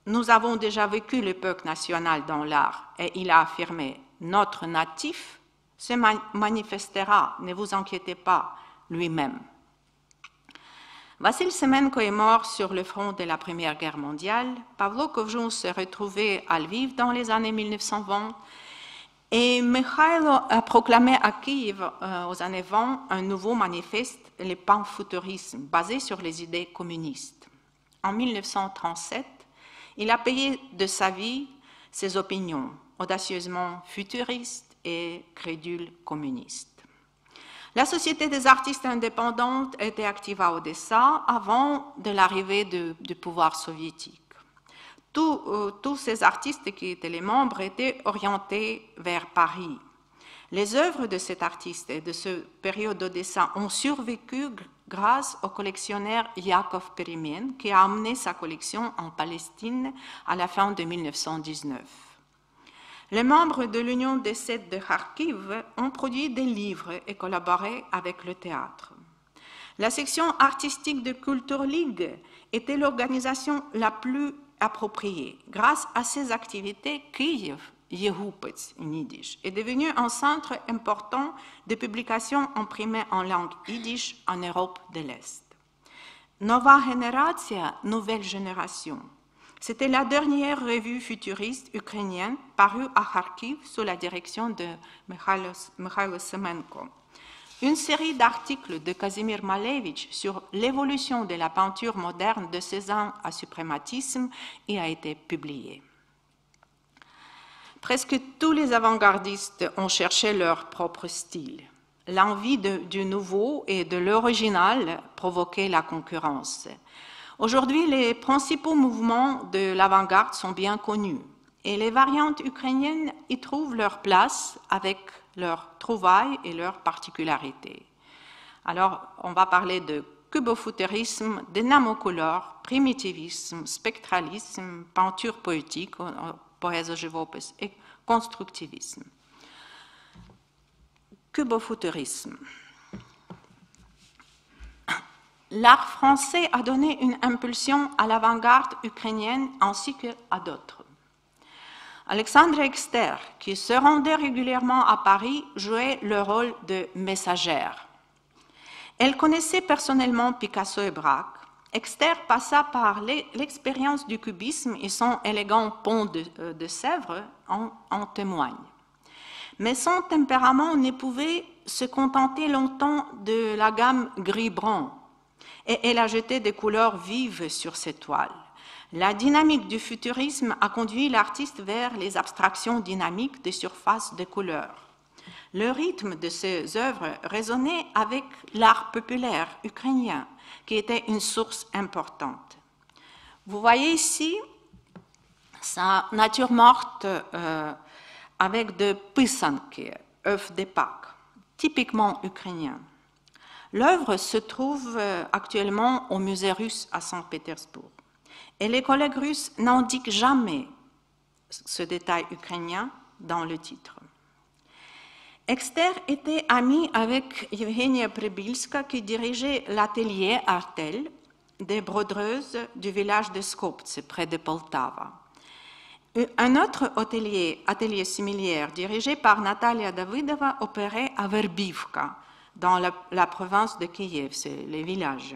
Nous avons déjà vécu l'époque nationale dans l'art et il a affirmé « Notre natif se manifestera, ne vous inquiétez pas, lui-même ». Vassil Semenko est mort sur le front de la Première Guerre mondiale. Pavlo Kovjun s'est retrouvé à Lviv dans les années mille neuf cent vingt et Mikhailo a proclamé à Kiev euh, aux années vingt un nouveau manifeste, le panfuturisme, basé sur les idées communistes. En mille neuf cent trente-sept, il a payé de sa vie ses opinions, audacieusement futuristes et crédules communistes. La Société des artistes indépendants était active à Odessa avant de l'arrivée du pouvoir soviétique. Tous, euh, tous ces artistes qui étaient les membres étaient orientés vers Paris. Les œuvres de cet artiste et de ce période d'Odessa ont survécu grâce au collectionneur Yakov Perimien qui a amené sa collection en Palestine à la fin de mille neuf cent dix-neuf. Les membres de l'Union des Sept de Kharkiv ont produit des livres et collaboré avec le théâtre. La section artistique de Culture League était l'organisation la plus appropriée. Grâce à ces activités, Kiev, Yehupets en yiddish, est devenu un centre important de publications imprimées en langue yiddish en Europe de l'Est. Nova Generatia, nouvelle génération. C'était la dernière revue futuriste ukrainienne parue à Kharkiv sous la direction de Mikhailo Semenko. Une série d'articles de Kazimir Malevich sur l'évolution de la peinture moderne de Cézanne à suprématisme y a été publiée. Presque tous les avant-gardistes ont cherché leur propre style. L'envie du nouveau et de l'original provoquait la concurrence. Aujourd'hui, les principaux mouvements de l'avant-garde sont bien connus et les variantes ukrainiennes y trouvent leur place avec leurs trouvailles et leurs particularités. Alors, on va parler de cubofuturisme, de namocolor, primitivisme, spectralisme, peinture poétique, poésie живопис et constructivisme. Cubofuturisme. L'art français a donné une impulsion à l'avant-garde ukrainienne ainsi qu'à d'autres. Alexandre Exter, qui se rendait régulièrement à Paris, jouait le rôle de messagère. Elle connaissait personnellement Picasso et Braque. Exter passa par l'expérience du cubisme et son élégant pont de, de Sèvres en, en témoigne. Mais son tempérament ne pouvait se contenter longtemps de la gamme gris-brun. Et elle a jeté des couleurs vives sur ses toiles. La dynamique du futurisme a conduit l'artiste vers les abstractions dynamiques des surfaces de couleurs. Le rythme de ses œuvres résonnait avec l'art populaire ukrainien, qui était une source importante. Vous voyez ici sa nature morte euh, avec de pysanki, œufs de Pâques, typiquement ukrainiens. L'œuvre se trouve actuellement au musée russe à Saint-Pétersbourg. Et les collègues russes n'indiquent jamais ce détail ukrainien dans le titre. Exter était ami avec Evgenia Pribilska qui dirigeait l'atelier Artel des brodeuses du village de Skopje, près de Poltava. Un autre atelier, atelier similaire dirigé par Natalia Davidova opérait à Verbivka, dans la, la province de Kiev, c'est les villages.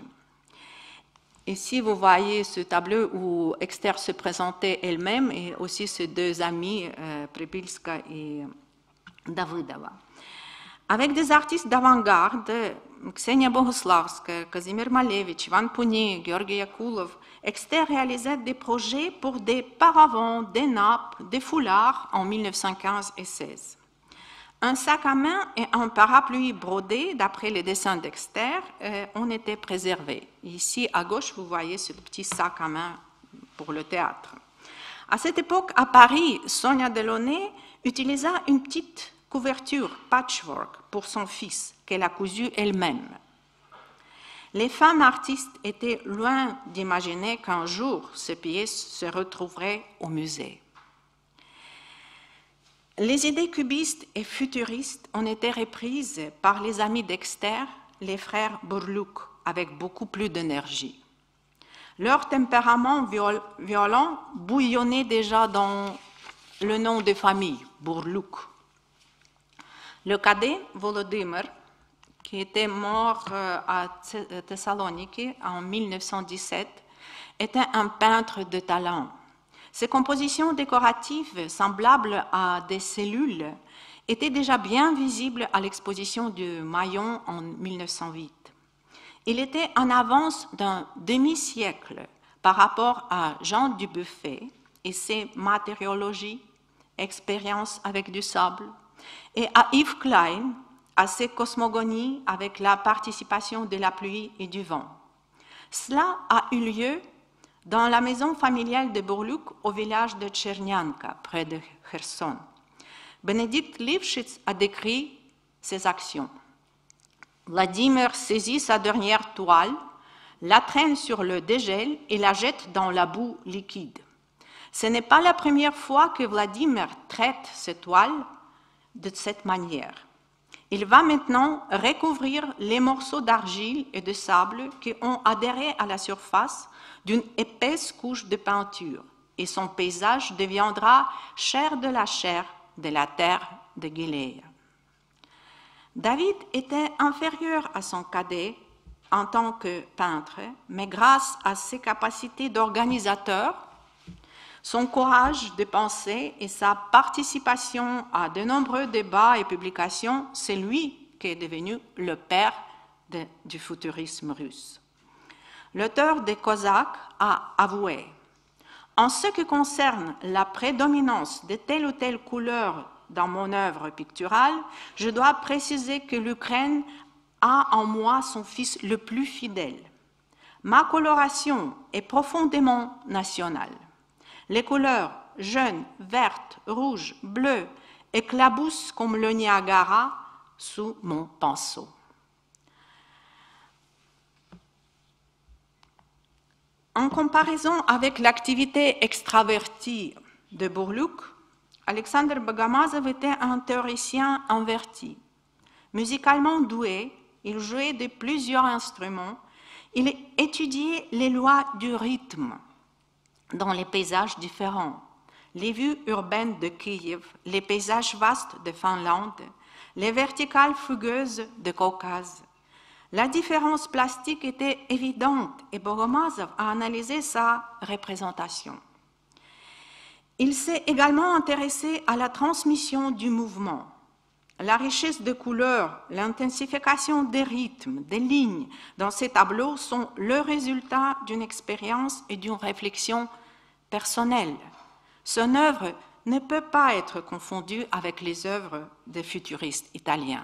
Ici, vous voyez ce tableau où Exter se présentait elle-même et aussi ses deux amis, euh, Pribilska et Davidova. Avec des artistes d'avant-garde, Ksenia Boguslavska, Kazimir Malevich, Ivan Pounier, Georgi Yakulov, Exter réalisait des projets pour des paravents, des nappes, des foulards en mille neuf cent quinze et seize. Un sac à main et un parapluie brodé, d'après les dessins d'Exter, euh, ont été préservés. Ici, à gauche, vous voyez ce petit sac à main pour le théâtre. À cette époque, à Paris, Sonia Delaunay utilisa une petite couverture patchwork pour son fils, qu'elle a cousu elle-même. Les femmes artistes étaient loin d'imaginer qu'un jour, ces pièces se retrouveraient au musée. Les idées cubistes et futuristes ont été reprises par les amis d'Exter, les frères Burluk, avec beaucoup plus d'énergie. Leur tempérament viol violent bouillonnait déjà dans le nom de famille, Burluk. Le cadet, Volodymyr, qui était mort à Thessalonique en mille neuf cent dix-sept, était un peintre de talent. Ses compositions décoratives, semblables à des cellules, étaient déjà bien visibles à l'exposition du Mayon en mille neuf cent huit. Il était en avance d'un demi-siècle par rapport à Jean Dubuffet et ses matériologies, expériences avec du sable, et à Yves Klein, à ses cosmogonies avec la participation de la pluie et du vent. Cela a eu lieu dans la maison familiale de Burluk au village de Tchernianka, près de Kherson. Bénédicte Lifshitz a décrit ses actions. Vladimir saisit sa dernière toile, la traîne sur le dégel et la jette dans la boue liquide. Ce n'est pas la première fois que Vladimir traite ses toiles de cette manière. Il va maintenant recouvrir les morceaux d'argile et de sable qui ont adhéré à la surface d'une épaisse couche de peinture, et son paysage deviendra chair de la chair de la terre de Gilead. David était inférieur à son cadet en tant que peintre, mais grâce à ses capacités d'organisateur, son courage de penser et sa participation à de nombreux débats et publications, c'est lui qui est devenu le père de, du futurisme russe. L'auteur des Cosaques a avoué « En ce qui concerne la prédominance de telle ou telle couleur dans mon œuvre picturale, je dois préciser que l'Ukraine a en moi son fils le plus fidèle. Ma coloration est profondément nationale. Les couleurs jaunes, vertes, rouges, bleues éclaboussent comme le Niagara sous mon pinceau. » En comparaison avec l'activité extravertie de Burluk, Alexander Bogomazov était un théoricien inverti. Musicalement doué, il jouait de plusieurs instruments, il étudiait les lois du rythme dans les paysages différents, les vues urbaines de Kiev, les paysages vastes de Finlande, les verticales fugueuses de Caucase. La différence plastique était évidente et Bogomazov a analysé sa représentation. Il s'est également intéressé à la transmission du mouvement. La richesse de couleurs, l'intensification des rythmes, des lignes dans ces tableaux sont le résultat d'une expérience et d'une réflexion personnelle. Son œuvre ne peut pas être confondue avec les œuvres des futuristes italiens.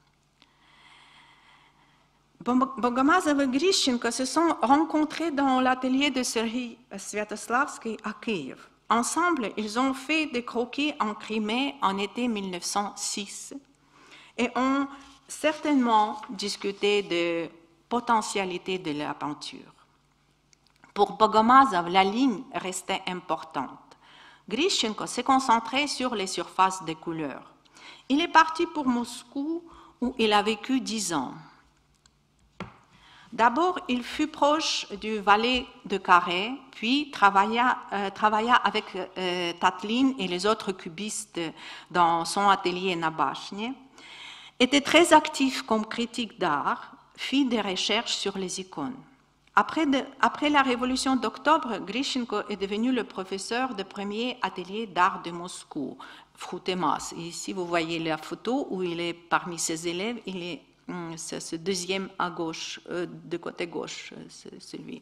Bogomazov et Grishchenko se sont rencontrés dans l'atelier de Serhii Sviatoslavski à Kiev. Ensemble, ils ont fait des croquis en Crimée en été mille neuf cent six et ont certainement discuté de potentialité de la peinture. Pour Bogomazov, la ligne restait importante. Grishchenko s'est concentré sur les surfaces des couleurs. Il est parti pour Moscou où il a vécu dix ans. D'abord, il fut proche du valet de Carré, puis travailla, euh, travailla avec euh, Tatlin et les autres cubistes dans son atelier Nabachny, était très actif comme critique d'art, fit des recherches sur les icônes. Après, de, après la Révolution d'octobre, Grishchenko est devenu le professeur du premier atelier d'art de Moscou, Frutemas. Et ici, vous voyez la photo où il est parmi ses élèves, il est c'est ce deuxième à gauche, euh, de côté gauche, c'est celui.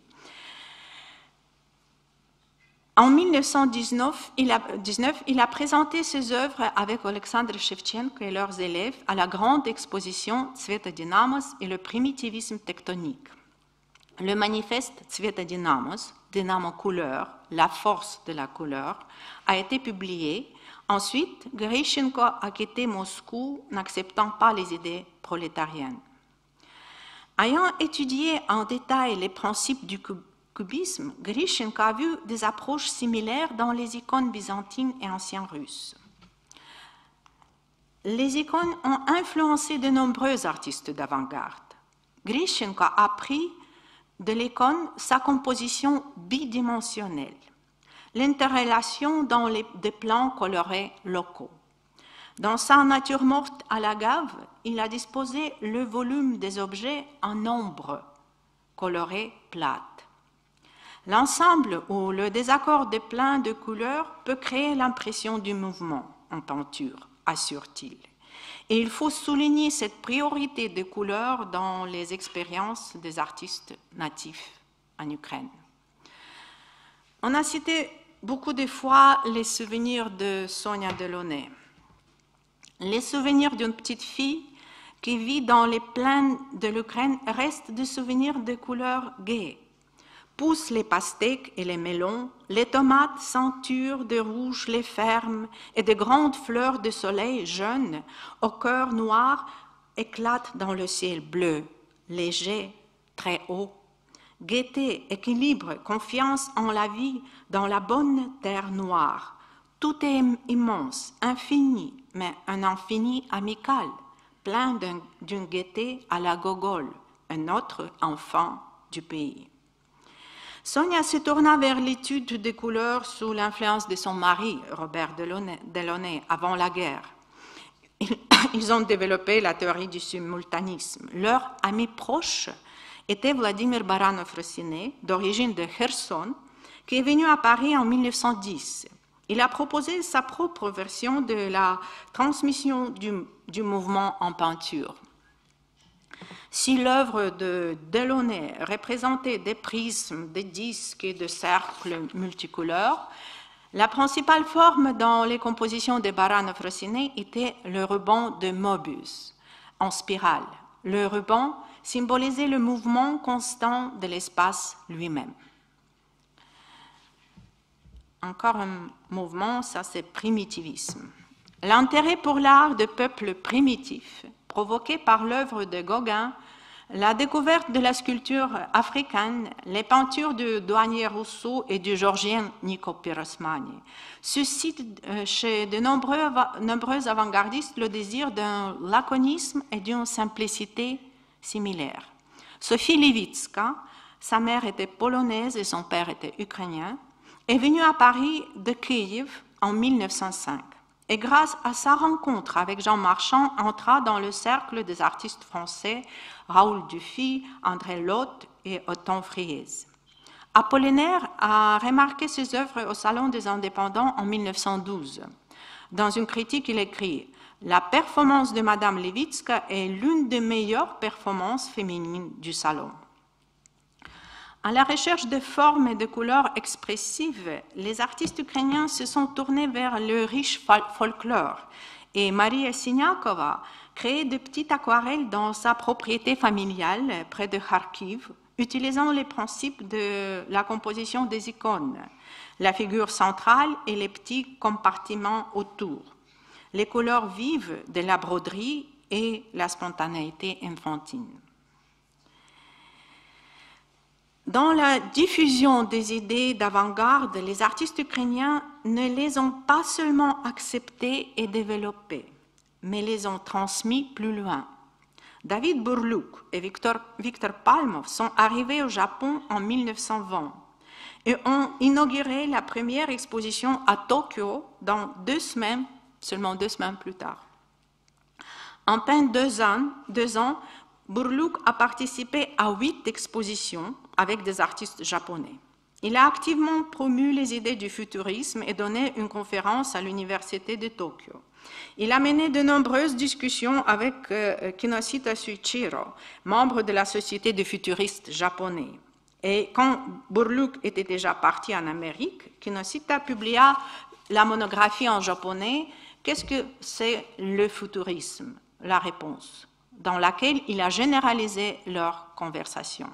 En mille neuf cent dix-neuf, il a, dix-neuf, il a présenté ses œuvres avec Alexandre Shevchenko et leurs élèves à la grande exposition Tsvetodynamos et le primitivisme tectonique. Le manifeste Tsvetodynamos, Dynamo couleur, la force de la couleur, a été publié. Ensuite, Grishchenko a quitté Moscou, n'acceptant pas les idées prolétariennes. Ayant étudié en détail les principes du cubisme, Grishchenko a vu des approches similaires dans les icônes byzantines et anciennes russes. Les icônes ont influencé de nombreux artistes d'avant-garde. Grishchenko a pris de l'icône sa composition bidimensionnelle, l'interrelation dans les, des plans colorés locaux. Dans sa nature morte à l'agave, il a disposé le volume des objets en nombre colorés plates. L'ensemble ou le désaccord des plans de couleurs peut créer l'impression du mouvement en peinture, assure-t-il. Et il faut souligner cette priorité des couleurs dans les expériences des artistes natifs en Ukraine. On a cité beaucoup de fois les souvenirs de Sonia Delaunay. Les souvenirs d'une petite fille qui vit dans les plaines de l'Ukraine restent des souvenirs de couleurs gaies. Poussent les pastèques et les melons, les tomates ceinturent de rouge les fermes et de grandes fleurs de soleil jeunes au cœur noir éclatent dans le ciel bleu, léger, très haut. Gaieté, équilibre, confiance en la vie dans la bonne terre noire. Tout est immense, infini, mais un infini amical, plein d'une gaieté à la Gogol, un autre enfant du pays. Sonia se tourna vers l'étude des couleurs sous l'influence de son mari, Robert Delaunay, avant la guerre. Ils ont développé la théorie du simultanisme. Leur ami proche était Vladimir Baranov-Rossinet, d'origine de Kherson, qui est venu à Paris en mille neuf cent dix. Il a proposé sa propre version de la transmission du, du mouvement en peinture. Si l'œuvre de Delaunay représentait des prismes, des disques et des cercles multicolores, la principale forme dans les compositions de Baranov-Rossinet était le ruban de Mobius, en spirale. Le ruban symbolisait le mouvement constant de l'espace lui-même. Encore un mouvement, ça c'est primitivisme. L'intérêt pour l'art de peuples primitifs, provoqué par l'œuvre de Gauguin, la découverte de la sculpture africaine, les peintures du douanier Rousseau et du georgien Nico Pirosmani, suscitent chez de nombreux, nombreux avant-gardistes le désir d'un laconisme et d'une simplicité similaire. Sophie Lewicka, sa mère était polonaise et son père était ukrainien, est venue à Paris de Kiev en mille neuf cent cinq. Et grâce à sa rencontre avec Jean Marchand, entra dans le cercle des artistes français Raoul Dufy, André Lotte et Othon Friese. Apollinaire a remarqué ses œuvres au Salon des Indépendants en mille neuf cent douze. Dans une critique, il écrit « La performance de Madame Lewicka est l'une des meilleures performances féminines du Salon ». À la recherche de formes et de couleurs expressives, les artistes ukrainiens se sont tournés vers le riche folklore et Maria Siniakova créé de petites aquarelles dans sa propriété familiale près de Kharkiv, utilisant les principes de la composition des icônes, la figure centrale et les petits compartiments autour, les couleurs vives de la broderie et la spontanéité infantile. Dans la diffusion des idées d'avant-garde, les artistes ukrainiens ne les ont pas seulement acceptées et développées, mais les ont transmis plus loin. David Burluk et Victor, Victor Palmov sont arrivés au Japon en mille neuf cent vingt et ont inauguré la première exposition à Tokyo dans deux semaines, seulement deux semaines plus tard. En peine deux ans, deux ans Burluk a participé à huit expositions avec des artistes japonais. Il a activement promu les idées du futurisme et donné une conférence à l'université de Tokyo. Il a mené de nombreuses discussions avec euh, Kinoshita Suichiro, membre de la Société des futuristes japonais. Et quand Burluk était déjà parti en Amérique, Kinoshita publia la monographie en japonais « Qu'est-ce que c'est le futurisme ?» La réponse, dans laquelle il a généralisé leur conversation.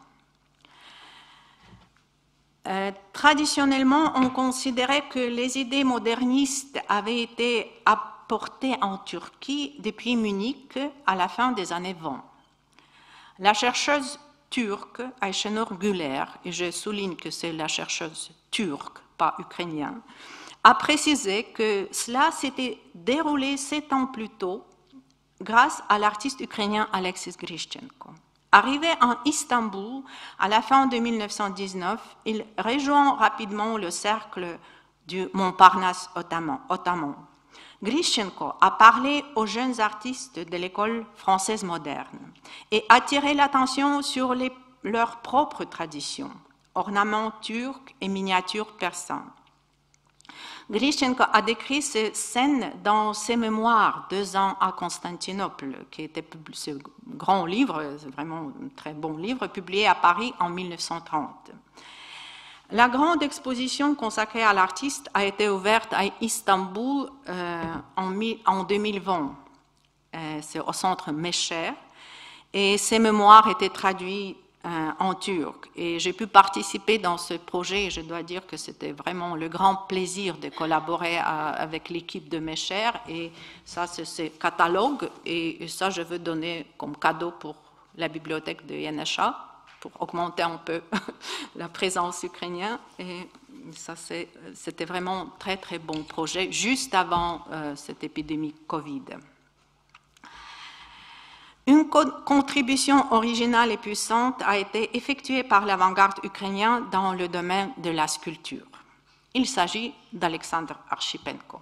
Euh, traditionnellement, on considérait que les idées modernistes avaient été apportées en Turquie depuis Munich à la fin des années vingt. La chercheuse turque Ayşenur Güler, et je souligne que c'est la chercheuse turque, pas ukrainienne, a précisé que cela s'était déroulé sept ans plus tôt grâce à l'artiste ukrainien Alexis Grishchenko. Arrivé en Istanbul à la fin de mille neuf cent dix-neuf, il rejoint rapidement le cercle du Montparnasse ottoman. Grishchenko a parlé aux jeunes artistes de l'école française moderne et attiré l'attention sur les, leurs propres traditions, ornements turcs et miniatures persans. Grishchenko a décrit ces scènes dans ses mémoires, Deux ans à Constantinople, qui était ce grand livre, vraiment un très bon livre, publié à Paris en mille neuf cent trente. La grande exposition consacrée à l'artiste a été ouverte à Istanbul euh, en, en deux mille vingt. Euh, C'est au centre Meşer et ses mémoires étaient traduits euh, en turc. Et j'ai pu participer dans ce projet et je dois dire que c'était vraiment le grand plaisir de collaborer à, avec l'équipe de Meşer. Et ça, c'est ce catalogue et, et ça, je veux donner comme cadeau pour la bibliothèque de Y N H A, pour augmenter un peu la présence ukrainienne. Et ça, c'était vraiment un très, très bon projet, juste avant euh, cette épidémie Covid. Une co contribution originale et puissante a été effectuée par l'avant-garde ukrainien dans le domaine de la sculpture. Il s'agit d'Alexandre Archipenko.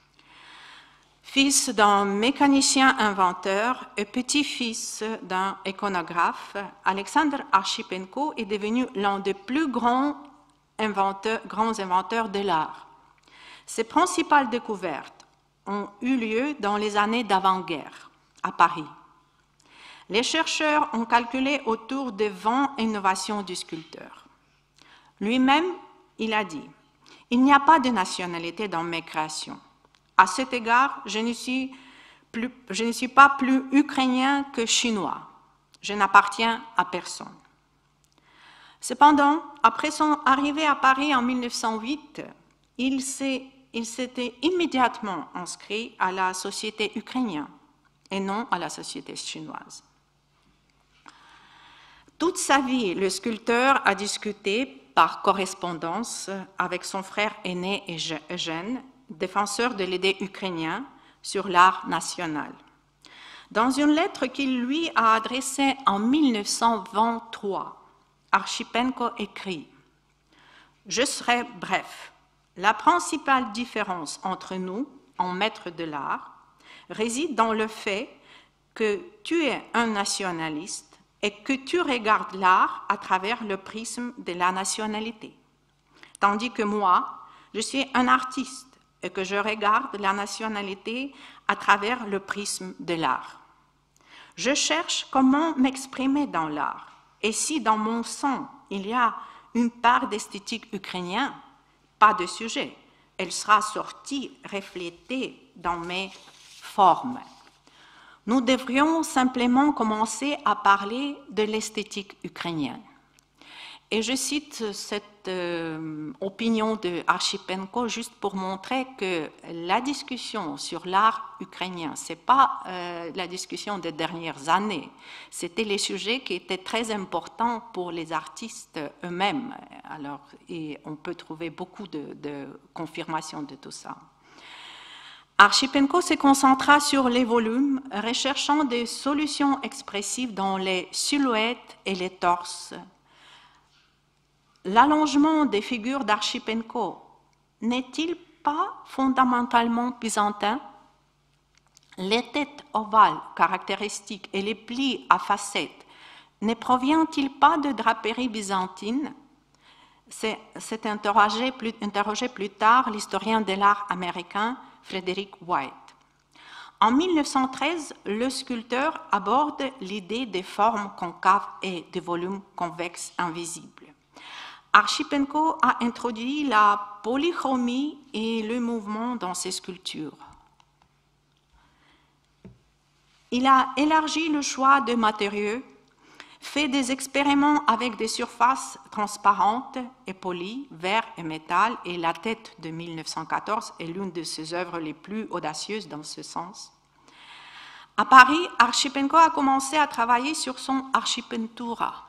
Fils d'un mécanicien inventeur et petit-fils d'un iconographe, Alexandre Archipenko est devenu l'un des plus grands inventeurs, grands inventeurs de l'art. Ses principales découvertes ont eu lieu dans les années d'avant-guerre, à Paris. Les chercheurs ont calculé autour de vingt innovations du sculpteur. Lui-même, il a dit « Il n'y a pas de nationalité dans mes créations. À cet égard, je ne suis, plus, je ne suis pas plus ukrainien que chinois. Je n'appartiens à personne. » Cependant, après son arrivée à Paris en mille neuf cent huit, il s'était immédiatement inscrit à la société ukrainienne et non à la société chinoise. Toute sa vie, le sculpteur a discuté par correspondance avec son frère aîné Eugène, défenseur de l'idée ukrainienne sur l'art national. Dans une lettre qu'il lui a adressée en mille neuf cent vingt-trois, Archipenko écrit « Je serai bref. La principale différence entre nous, en maîtres de l'art, réside dans le fait que tu es un nationaliste et que tu regardes l'art à travers le prisme de la nationalité, tandis que moi, je suis un artiste et que je regarde la nationalité à travers le prisme de l'art. Je cherche comment m'exprimer dans l'art, et si dans mon sang il y a une part d'esthétique ukrainienne, pas de sujet, elle sera sortie, reflétée dans mes formes. Nous devrions simplement commencer à parler de l'esthétique ukrainienne. » Et je cite cette euh, opinion de Archipenko juste pour montrer que la discussion sur l'art ukrainien, ce n'est pas euh, la discussion des dernières années, c'était les sujets qui étaient très importants pour les artistes eux-mêmes. Alors, et on peut trouver beaucoup de, de confirmations de tout ça. Archipenko se concentra sur les volumes, recherchant des solutions expressives dans les silhouettes et les torses. L'allongement des figures d'Archipenko n'est-il pas fondamentalement byzantin? Les têtes ovales caractéristiques et les plis à facettes ne proviennent-ils pas de draperies byzantines? C'est interrogé plus, interrogé plus tard l'historien de l'art américain Frederick White. En mille neuf cent treize, le sculpteur aborde l'idée des formes concaves et des volumes convexes invisibles. Archipenko a introduit la polychromie et le mouvement dans ses sculptures. Il a élargi le choix de matériaux, fait des expériments avec des surfaces transparentes et polies, verre et métal, et La Tête de mille neuf cent quatorze est l'une de ses œuvres les plus audacieuses dans ce sens. À Paris, Archipenko a commencé à travailler sur son Archipentura,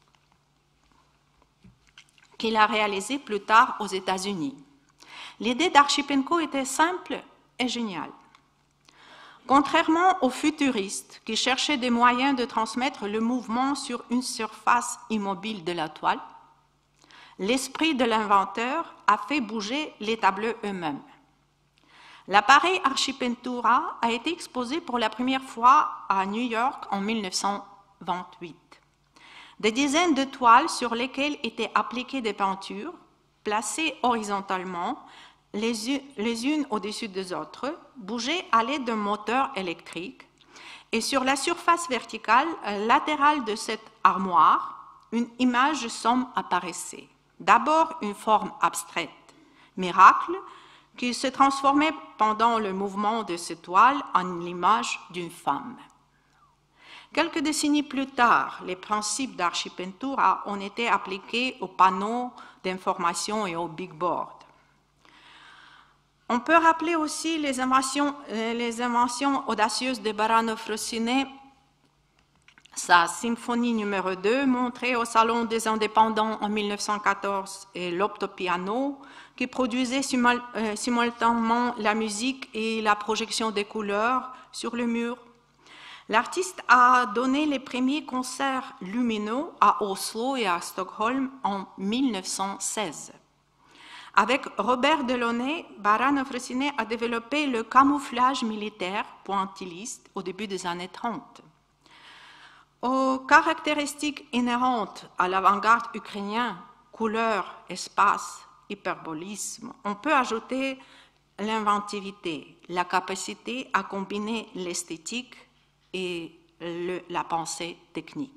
qu'il a réalisé plus tard aux États-Unis. L'idée d'Archipenko était simple et géniale. Contrairement aux futuristes qui cherchaient des moyens de transmettre le mouvement sur une surface immobile de la toile, l'esprit de l'inventeur a fait bouger les tableaux eux-mêmes. L'appareil Archipintura a été exposé pour la première fois à New York en mille neuf cent vingt-huit. Des dizaines de toiles sur lesquelles étaient appliquées des peintures, placées horizontalement, les, les unes au-dessus des autres, bougeaient à l'aide d'un moteur électrique, et sur la surface verticale latérale de cette armoire, une image sombre apparaissait. D'abord une forme abstraite, miracle, qui se transformait pendant le mouvement de ces toiles en l'image d'une femme. Quelques décennies plus tard, les principes d'Archipintura ont été appliqués aux panneaux d'information et aux big boards. On peut rappeler aussi les inventions, les inventions audacieuses de Baranoff-Rossinet, sa symphonie numéro deux, montrée au Salon des Indépendants en mille neuf cent quatorze, et l'optopiano, qui produisait simultanément la musique et la projection des couleurs sur le mur. L'artiste a donné les premiers concerts lumineux à Oslo et à Stockholm en mille neuf cent seize. Avec Robert Delaunay, Baranoff-Rossinet a développé le camouflage militaire pointilliste au début des années trente. Aux caractéristiques inhérentes à l'avant-garde ukrainien, couleur, espace, hyperbolisme, on peut ajouter l'inventivité, la capacité à combiner l'esthétique et le, la pensée technique.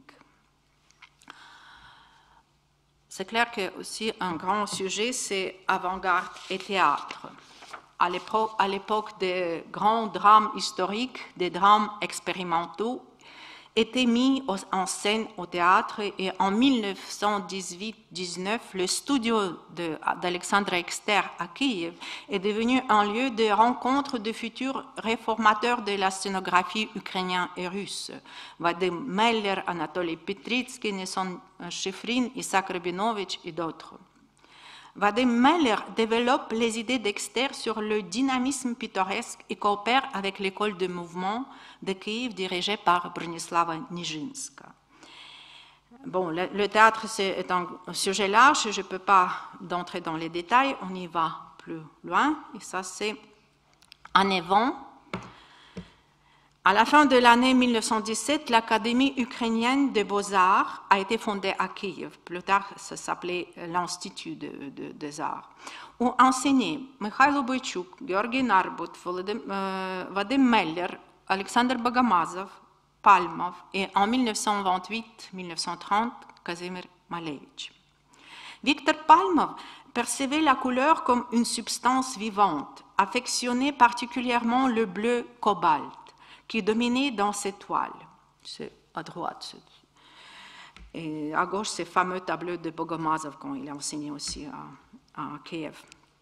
C'est clair que aussi un grand sujet, c'est avant-garde et théâtre. À l'époque des grands drames historiques, des drames expérimentaux étaient mis en scène au théâtre, et en mille neuf cent dix-huit dix-neuf, le studio d'Alexandre Exter à Kiev est devenu un lieu de rencontre de futurs réformateurs de la scénographie ukrainienne et russe. Vadim Meller, Anatoly Petritsky, Nesson Shifrin, Isaac Rabinovich et d'autres. Vadim Meller développe les idées d'Exter sur le dynamisme pittoresque et coopère avec l'école de mouvement de Kiev dirigée par Bronislava Nijinska. Bon, le, le théâtre est un sujet large, je ne peux pas entrer dans les détails, on y va plus loin. Et ça, c'est en avant. À la fin de l'année mille neuf cent dix-sept, l'Académie ukrainienne des beaux-arts a été fondée à Kiev. Plus tard, ça s'appelait l'Institut de, de, des arts, où enseignaient Mikhailo Boychuk, Georgi Narbut, Vadim Meller, Alexander Bogomazov, Palmov et en mille neuf cent vingt-huit mille neuf cent trente, Kazimir Malevich. Victor Palmov percevait la couleur comme une substance vivante, affectionnait particulièrement le bleu cobalt, qui dominait dans ses toiles. C'est à droite. Et à gauche, ces fameux tableaux de Bogomazov, quand il a enseigné aussi à, à Kiev.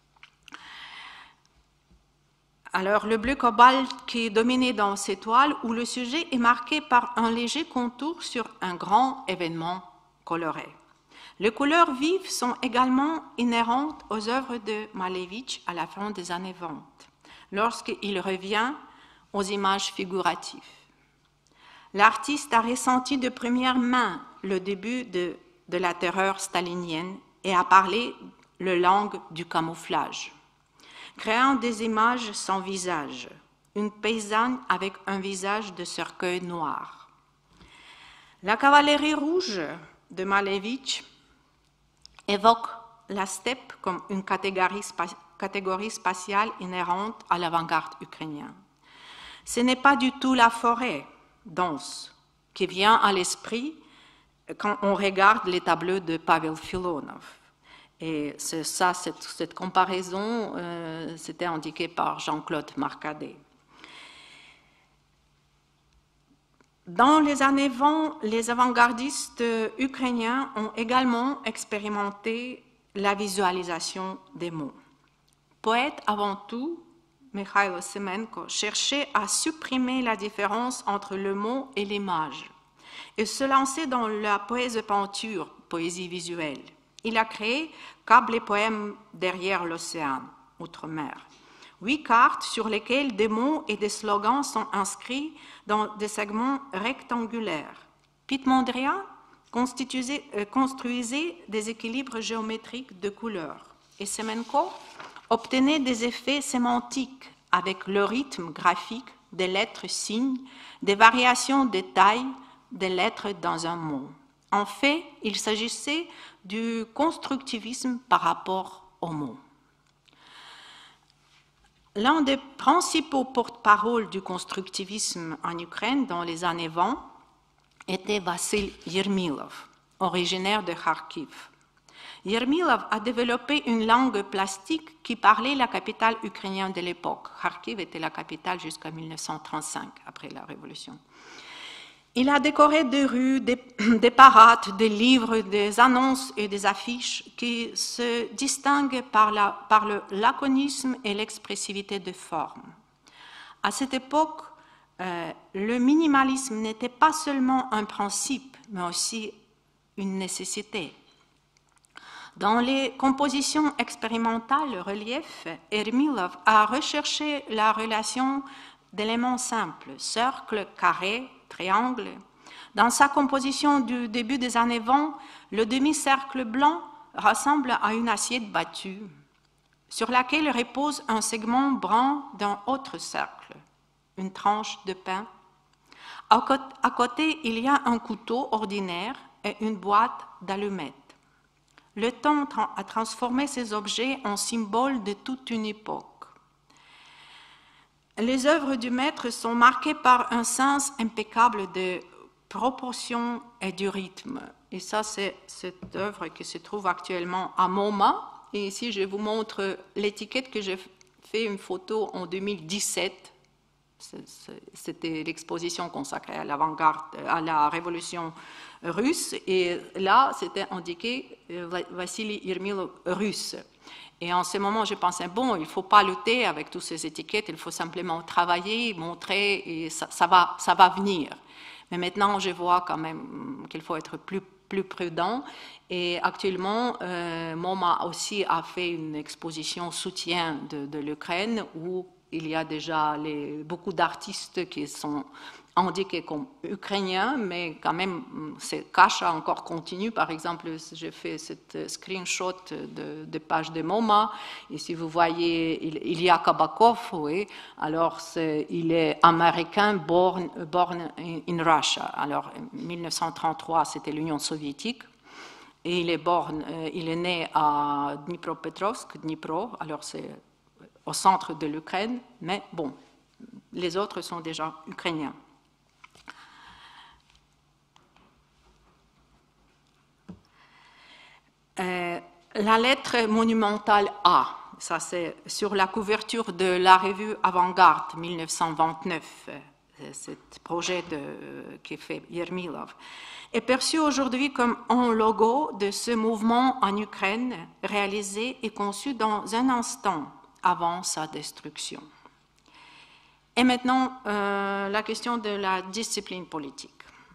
Alors, le bleu cobalt qui dominait dans ces toiles, où le sujet est marqué par un léger contour sur un grand événement coloré. Les couleurs vives sont également inhérentes aux œuvres de Malevich à la fin des années vingt, lorsqu'il revient aux images figuratives. L'artiste a ressenti de première main le début de, de la terreur stalinienne et a parlé la langue du camouflage, créant des images sans visage, une paysanne avec un visage de cercueil noir. La cavalerie rouge de Malevich évoque la steppe comme une catégorie, spa, catégorie spatiale inhérente à l'avant-garde ukrainienne. Ce n'est pas du tout la forêt dense qui vient à l'esprit quand on regarde les tableaux de Pavel Filonov. Et c'est ça, cette, cette comparaison, euh, c'était indiqué par Jean-Claude Marcadet. Dans les années vingt, les avant-gardistes ukrainiens ont également expérimenté la visualisation des mots. Poète avant tout, Mikhailo Semenko cherchait à supprimer la différence entre le mot et l'image et se lancer dans la poésie peinture, poésie visuelle. Il a créé Câble et poèmes derrière l'océan, outre-mer, Huit cartes sur lesquelles des mots et des slogans sont inscrits dans des segments rectangulaires. Piet Mondrian construisait des équilibres géométriques de couleurs et Semenko obtenait des effets sémantiques avec le rythme graphique des lettres signes, des variations de taille des lettres dans un mot. En fait, il s'agissait du constructivisme par rapport aux mots. L'un des principaux porte-parole du constructivisme en Ukraine dans les années vingt était Vassil Yermilov, originaire de Kharkiv. Yermilov a développé une langue plastique qui parlait la capitale ukrainienne de l'époque. Kharkiv était la capitale jusqu'en mille neuf cent trente-cinq, après la Révolution. Il a décoré des rues, des, des parades, des livres, des annonces et des affiches qui se distinguent par, la, par le laconisme et l'expressivité de forme. À cette époque, euh, le minimalisme n'était pas seulement un principe, mais aussi une nécessité. Dans les compositions expérimentales relief, Yermilov a recherché la relation d'éléments simples, cercle, carré, triangle. Dans sa composition du début des années vingt, le demi-cercle blanc ressemble à une assiette battue, sur laquelle repose un segment brun d'un autre cercle, une tranche de pain. À côté, il y a un couteau ordinaire et une boîte d'allumettes. Le temps a transformé ces objets en symboles de toute une époque. Les œuvres du maître sont marquées par un sens impeccable de proportion et du rythme. Et ça, c'est cette œuvre qui se trouve actuellement à MoMA. Et ici, je vous montre l'étiquette que j'ai fait une photo en deux mille dix-sept. C'était l'exposition consacrée à l'avant-garde, à la révolution russe. Et là, c'était indiqué Vassili Yermilov russe. Et en ce moment, je pensais, bon, il ne faut pas lutter avec toutes ces étiquettes, il faut simplement travailler, montrer, et ça, ça, va, ça va venir. Mais maintenant, je vois quand même qu'il faut être plus, plus prudent. Et actuellement, euh, MoMA aussi a fait une exposition soutien de, de l'Ukraine où il y a déjà les, beaucoup d'artistes qui sont indiqués comme ukrainiens, mais quand même, ces caches encore continuent. Par exemple, j'ai fait cette screenshot de, de page de MoMA, et si vous voyez, il, il y a Kabakov, oui, alors est, il est américain, born, born in, in Russia. Alors, mille neuf cent trente-trois, c'était l'Union soviétique, et il est, born, il est né à Dnipropetrovsk, Dnipro, alors c'est au centre de l'Ukraine, mais bon, les autres sont déjà ukrainiens. Euh, la lettre monumentale A, ça c'est sur la couverture de la revue Avant-Garde mille neuf cent vingt-neuf, ce projet de, qui fait Yermilov, est perçu aujourd'hui comme un logo de ce mouvement en Ukraine réalisé et conçu dans un instant avant sa destruction. Et maintenant, euh, la question de la discipline politique.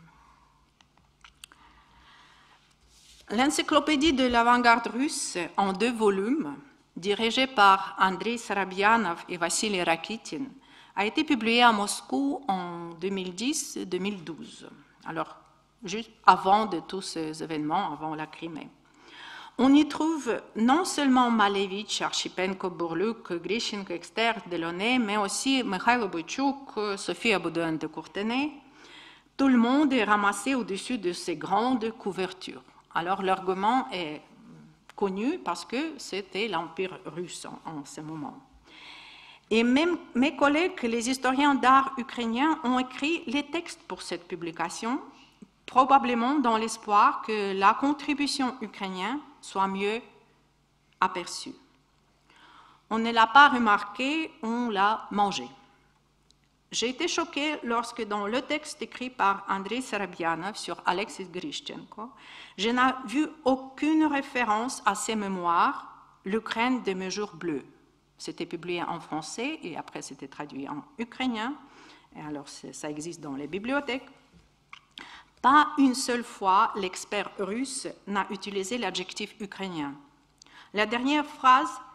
L'encyclopédie de l'avant-garde russe en deux volumes, dirigée par Andrei Sarabianov et Vassili Rakitin, a été publiée à Moscou en deux mille dix deux mille douze, alors juste avant de tous ces événements, avant la Crimée. On y trouve non seulement Malevich, Archipenko, Bourluk, Grishenko, Exter, Delaunay, mais aussi Mikhailo Boychuk, Sophie Aboudin de Courtenay. Tout le monde est ramassé au-dessus de ces grandes couvertures. Alors l'argument est connu parce que c'était l'Empire russe en, en ce moment. Et même mes collègues, les historiens d'art ukrainiens, ont écrit les textes pour cette publication, probablement dans l'espoir que la contribution ukrainienne soit mieux aperçue. On ne l'a pas remarqué, on l'a mangé. J'ai été choquée lorsque dans le texte écrit par Andrei Sarabianov sur Alexis Grishchenko, je n'ai vu aucune référence à ses mémoires, L'Ukraine des mesures bleues. C'était publié en français et après c'était traduit en ukrainien, et alors ça existe dans les bibliothèques. Pas une seule fois l'expert russe n'a utilisé l'adjectif ukrainien. La dernière phrase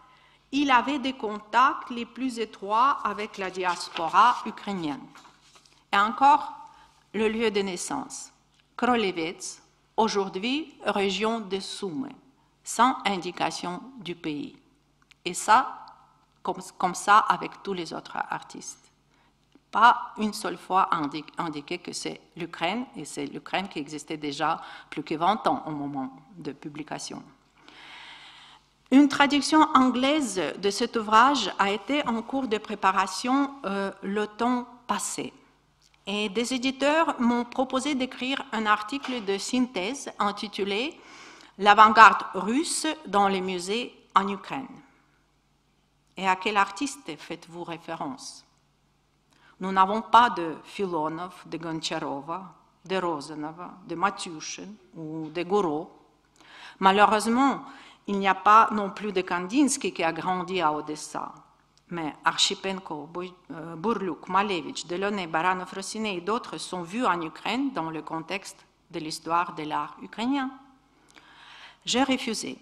il avait des contacts les plus étroits avec la diaspora ukrainienne. Et encore, le lieu de naissance, Krolevets, aujourd'hui région de Soumy, sans indication du pays. Et ça, comme, comme ça avec tous les autres artistes. Pas une seule fois indiqué que c'est l'Ukraine, et c'est l'Ukraine qui existait déjà plus que vingt ans au moment de publication. Une traduction anglaise de cet ouvrage a été en cours de préparation euh, l'automne passé. Et des éditeurs m'ont proposé d'écrire un article de synthèse intitulé « L'avant-garde russe dans les musées en Ukraine ». Et à quel artiste faites-vous référence? Nous n'avons pas de Filonov, de Goncharova, de Rozanova, de Matyushin ou de Gouraud. Malheureusement, il n'y a pas non plus de Kandinsky qui a grandi à Odessa. Mais Archipenko, Burluk, Malevich, Delaunay, Baranov, Rossinet et d'autres sont vus en Ukraine dans le contexte de l'histoire de l'art ukrainien. J'ai refusé.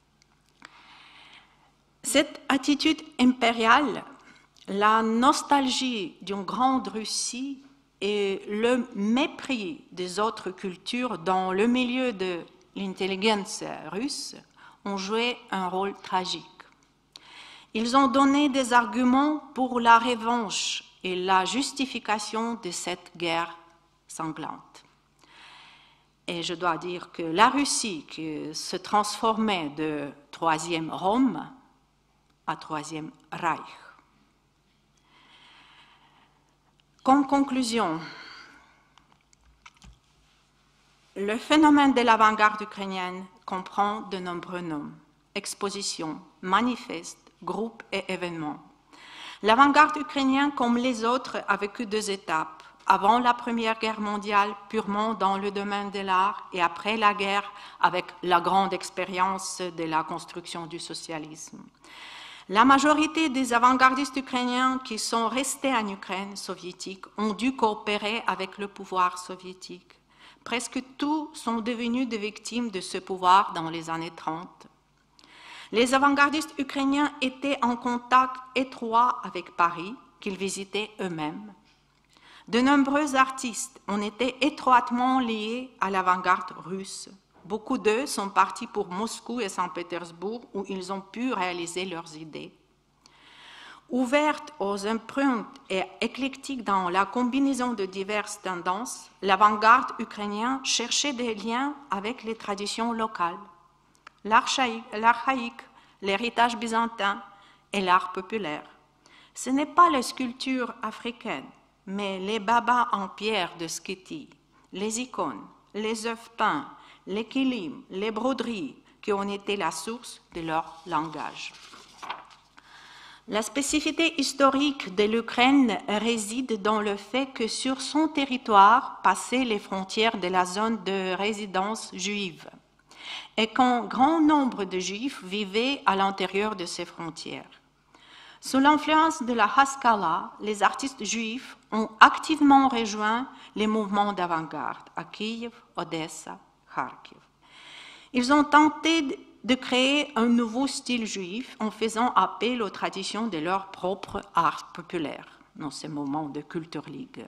Cette attitude impériale, la nostalgie d'une grande Russie et le mépris des autres cultures dans le milieu de l'intelligence russe ont joué un rôle tragique. Ils ont donné des arguments pour la revanche et la justification de cette guerre sanglante. Et je dois dire que la Russie, qui se transformait de Troisième Rome à Troisième Reich. Comme conclusion, le phénomène de l'avant-garde ukrainienne comprend de nombreux noms, expositions, manifestes, groupes et événements. L'avant-garde ukrainienne, comme les autres, a vécu deux étapes. Avant la Première Guerre mondiale, purement dans le domaine de l'art, et après la guerre, avec la grande expérience de la construction du socialisme. La majorité des avant-gardistes ukrainiens qui sont restés en Ukraine soviétique ont dû coopérer avec le pouvoir soviétique. Presque tous sont devenus des victimes de ce pouvoir dans les années trente. Les avant-gardistes ukrainiens étaient en contact étroit avec Paris, qu'ils visitaient eux-mêmes. De nombreux artistes ont été étroitement liés à l'avant-garde russe. Beaucoup d'eux sont partis pour Moscou et Saint-Pétersbourg où ils ont pu réaliser leurs idées. Ouverte aux empreintes et éclectique dans la combinaison de diverses tendances, l'avant-garde ukrainienne cherchait des liens avec les traditions locales, l'archaïque, l'héritage byzantin et l'art populaire. Ce n'est pas la sculpture africaine, mais les babas en pierre de Skiti, les icônes, les œuvres peints, les kilim, les broderies qui ont été la source de leur langage. La spécificité historique de l'Ukraine réside dans le fait que sur son territoire passaient les frontières de la zone de résidence juive et qu'un grand nombre de juifs vivaient à l'intérieur de ces frontières. Sous l'influence de la Haskalah, les artistes juifs ont activement rejoint les mouvements d'avant-garde à Kiev, Odessa, Kharkiv. Ils ont tenté de créer un nouveau style juif en faisant appel aux traditions de leur propre art populaire dans ces moments de Culture League.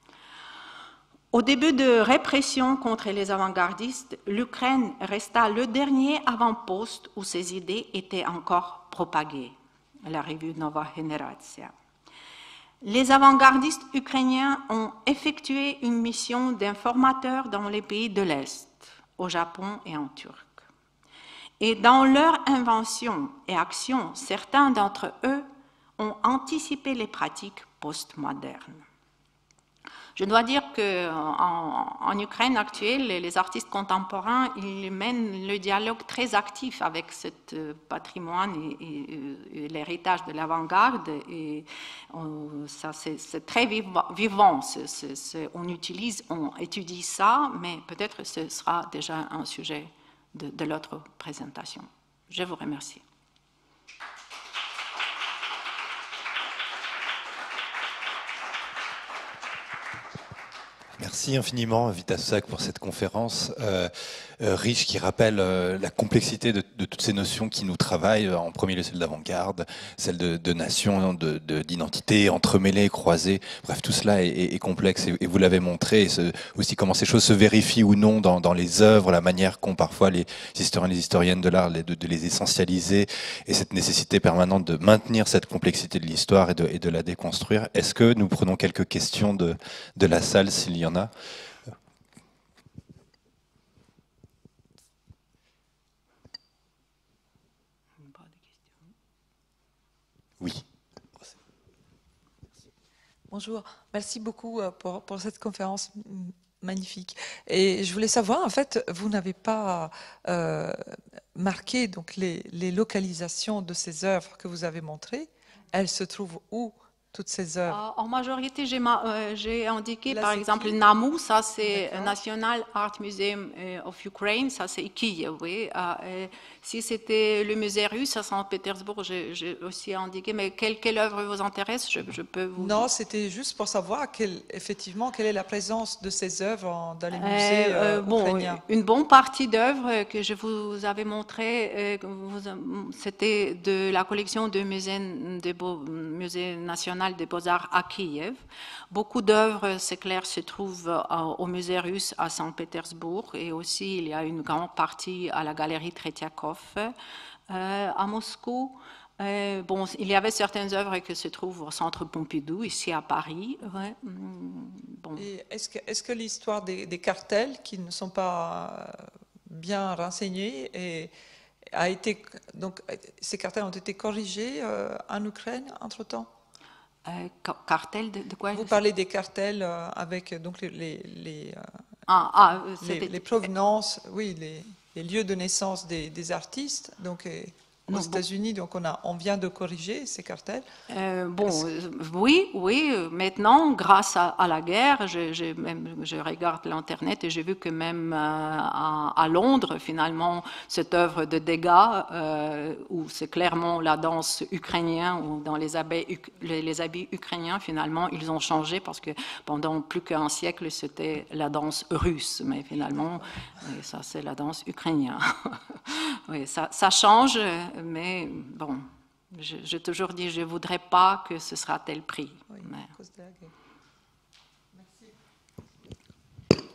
Au début de répression contre les avant-gardistes, l'Ukraine resta le dernier avant-poste où ces idées étaient encore propagées, la revue Nova Generatia. Les avant-gardistes ukrainiens ont effectué une mission d'informateurs dans les pays de l'Est, au Japon et en Turquie. Et dans leur invention et action, certains d'entre eux ont anticipé les pratiques postmodernes. Je dois dire qu'en en Ukraine actuelle, les artistes contemporains ils mènent le dialogue très actif avec ce patrimoine et, et, et l'héritage de l'avant-garde. Et on, ça, c'est très vivant. C'est, c'est, c'est, on utilise, on étudie ça, mais peut-être ce sera déjà un sujet de, de l'autre présentation. Je vous remercie. Merci infiniment, Vitas-Sac, pour cette conférence euh, euh, riche qui rappelle euh, la complexité de, de toutes ces notions qui nous travaillent, en premier lieu celle d'avant-garde, celle de, de nation, de, de, d'identité, entremêlée, croisée. Bref, tout cela est, est, est complexe et, et vous l'avez montré. Et ce, aussi comment ces choses se vérifient ou non dans, dans les œuvres, la manière qu'ont parfois les historiens et les historiennes de l'art de, de les essentialiser et cette nécessité permanente de maintenir cette complexité de l'histoire et de, et de la déconstruire. Est-ce que nous prenons quelques questions de, de la salle, s'il y en a? Oui. Bonjour, merci beaucoup pour, pour cette conférence magnifique. Et je voulais savoir, en fait, vous n'avez pas euh, marqué donc, les, les localisations de ces œuvres que vous avez montrées. Elles se trouvent où, toutes ces œuvres? En majorité, j'ai euh, indiqué, Là, par exemple, qui? Namu, ça c'est National Art Museum of Ukraine, ça c'est Kiev, oui. Euh, si c'était le musée russe à Saint-Pétersbourg, j'ai aussi indiqué, mais quelle, quelle œuvre vous intéresse, je, je peux vous... Non, c'était juste pour savoir, quelle, effectivement, quelle est la présence de ces œuvres dans les musées euh, euh, bon, ukrainiens. Une bonne partie d'œuvres que je vous avais montrées, euh, c'était de la collection du musée, de Beaux, musée national des Beaux-Arts à Kiev. Beaucoup d'œuvres, c'est clair, se trouvent au musée russe à Saint-Pétersbourg et aussi il y a une grande partie à la galerie Tretiakov euh, à Moscou. Euh, bon, il y avait certaines œuvres qui se trouvent au centre Pompidou, ici à Paris. Ouais. Bon. Est-ce que, est-ce que l'histoire des, des cartels qui ne sont pas bien renseignés et a été, donc, ces cartels ont été corrigés euh, en Ukraine entre-temps? Euh, cartel de, de quoi? Vous parlez des cartels euh, avec donc les, les, les, euh, ah, ah, les, les provenances, oui, les, les lieux de naissance des, des artistes. Donc, et, aux États-Unis, donc on, a, on vient de corriger ces cartels. Euh, bon, oui, oui. Maintenant, grâce à, à la guerre, je, je, même, je regarde l'internet et j'ai vu que même euh, à, à Londres, finalement, cette œuvre de Degas, euh, où c'est clairement la danse ukrainienne, ou dans les habits, les, les habits ukrainiens, finalement, ils ont changé parce que pendant plus qu'un siècle, c'était la danse russe, mais finalement, oui, ça c'est la danse ukrainienne. Oui, ça, ça change. Mais bon, j'ai toujours dit, je ne voudrais pas que ce sera tel prix. Oui, mais... à cause de la guerre. Merci.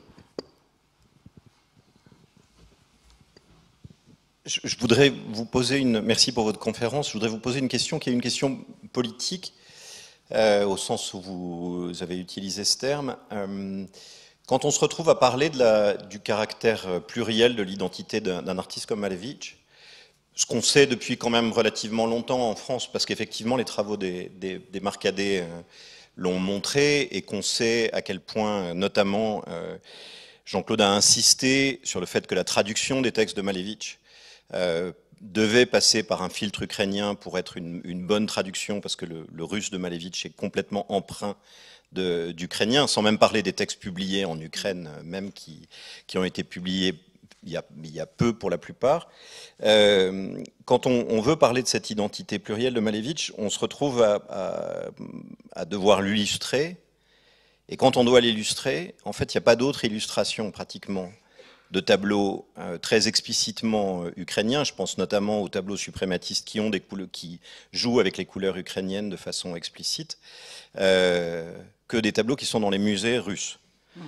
Je, je voudrais vous poser une... Merci pour votre conférence. Je voudrais vous poser une question qui est une question politique, euh, au sens où vous avez utilisé ce terme. Euh, quand on se retrouve à parler de la, du caractère pluriel de l'identité d'un artiste comme Malevich, ce qu'on sait depuis quand même relativement longtemps en France, parce qu'effectivement les travaux des, des, des Marcadet euh, l'ont montré, et qu'on sait à quel point, notamment, euh, Jean-Claude a insisté sur le fait que la traduction des textes de Malevich euh, devait passer par un filtre ukrainien pour être une, une bonne traduction, parce que le, le russe de Malevich est complètement empreint d'ukrainien, sans même parler des textes publiés en Ukraine, même qui, qui ont été publiés Il y, a, il y a peu pour la plupart. Euh, quand on, on veut parler de cette identité plurielle de Malevich, on se retrouve à, à, à devoir l'illustrer. Et quand on doit l'illustrer, en fait, il n'y a pas d'autre illustration pratiquement de tableaux euh, très explicitement euh, ukrainiens. Je pense notamment aux tableaux suprématistes qui, ont des couleurs, qui jouent avec les couleurs ukrainiennes de façon explicite, euh, que des tableaux qui sont dans les musées russes.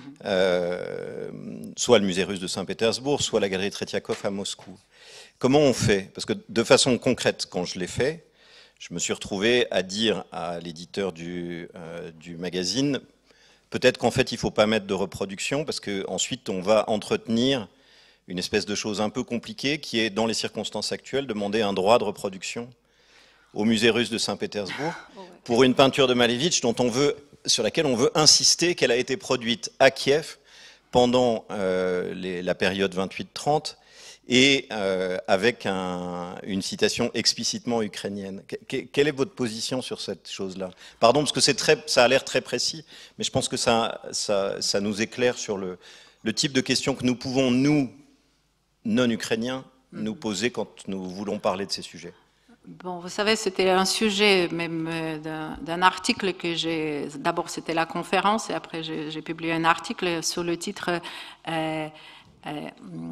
Euh, soit le musée russe de Saint-Pétersbourg, soit la galerie Tretiakov à Moscou. Comment on fait? Parce que de façon concrète, quand je l'ai fait, je me suis retrouvé à dire à l'éditeur du, euh, du magazine, peut-être qu'en fait il ne faut pas mettre de reproduction, parce qu'ensuite on va entretenir une espèce de chose un peu compliquée qui est, dans les circonstances actuelles, demander un droit de reproduction au musée russe de Saint-Pétersbourg pour une peinture de Malevich dont on veut, sur laquelle on veut insister qu'elle a été produite à Kiev pendant euh, les, la période vingt-huit trente et euh, avec un, une citation explicitement ukrainienne. Que, quelle est votre position sur cette chose-là? Pardon, parce que c'est très, ça a l'air très précis, mais je pense que ça, ça, ça nous éclaire sur le, le type de questions que nous pouvons, nous, non-ukrainiens, nous poser quand nous voulons parler de ces sujets. Bon, vous savez, c'était un sujet même d'un article que j'ai... D'abord, c'était la conférence et après, j'ai publié un article sur le titre euh, euh,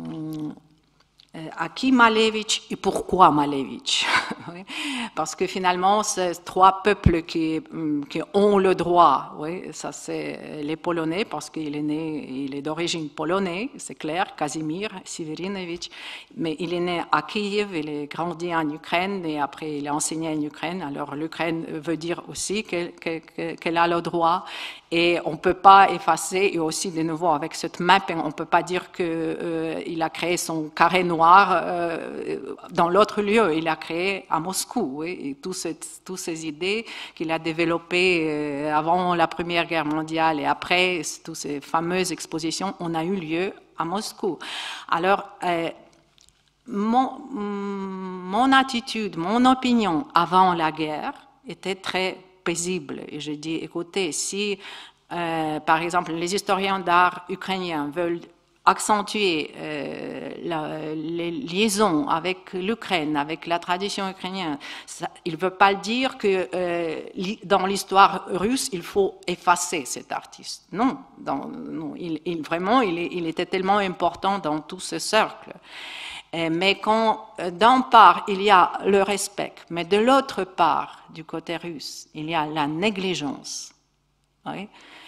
à qui Malevich et pourquoi Malevich? Parce que finalement, c'est trois peuples qui, qui ont le droit. Oui, ça c'est les Polonais, parce qu'il est né, il est d'origine polonaise, c'est clair, Kazimir Severinowicz, mais il est né à Kiev, il est grandi en Ukraine et après il a enseigné en Ukraine. Alors l'Ukraine veut dire aussi qu'elle qu'elle, qu'elle a le droit. Et on ne peut pas effacer, et aussi de nouveau avec cette mapping, on ne peut pas dire qu'il euh, a créé son carré noir euh, dans l'autre lieu, il a créé à Moscou. Oui, et toutes ces, toutes ces idées qu'il a développées euh, avant la Première Guerre mondiale et après, toutes ces fameuses expositions, on a eu lieu à Moscou. Alors, euh, mon, mon attitude, mon opinion avant la guerre était très paisible. Et je dis, écoutez, si, euh, par exemple, les historiens d'art ukrainiens veulent accentuer euh, la, les liaisons avec l'Ukraine, avec la tradition ukrainienne, ça, il ne veut pas dire que euh, dans l'histoire russe, il faut effacer cet artiste. Non, dans, non il, il, vraiment, il, il était tellement important dans tout ce cercle. Mais quand d'un part il y a le respect, mais de l'autre part, du côté russe, il y a la négligence. Oui.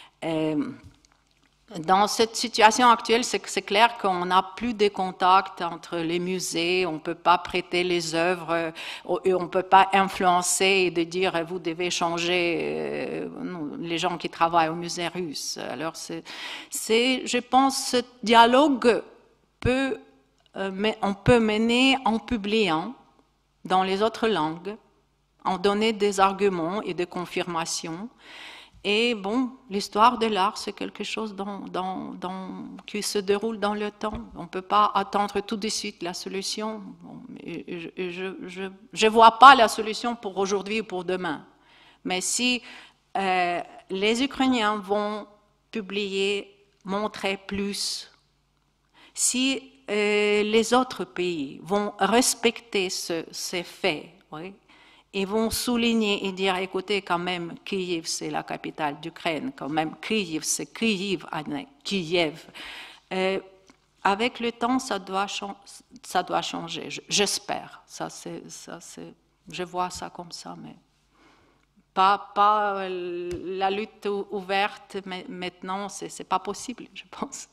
Dans cette situation actuelle, c'est clair qu'on n'a plus de contacts entre les musées, on ne peut pas prêter les œuvres, et on ne peut pas influencer et de dire vous devez changer les gens qui travaillent au musée russe. Alors, c'est, je pense, ce dialogue peut mais on peut mener en publiant dans les autres langues, en donner des arguments et des confirmations. Et bon, l'histoire de l'art, c'est quelque chose dans, dans, dans, qui se déroule dans le temps. On ne peut pas attendre tout de suite la solution. Bon, et, et je ne vois pas la solution pour aujourd'hui ou pour demain. Mais si euh, les Ukrainiens vont publier, montrer plus, si Euh, les autres pays vont respecter ce, ces faits, oui, et vont souligner et dire, écoutez, quand même, Kiev, c'est la capitale d'Ukraine, quand même, Kiev, c'est Kiev, Kiev. Euh, avec le temps, ça doit, ça doit changer, j'espère. Ça, c'est, ça, c'est, je vois ça comme ça, mais pas, pas la lutte ouverte, mais maintenant, c'est pas possible, je pense.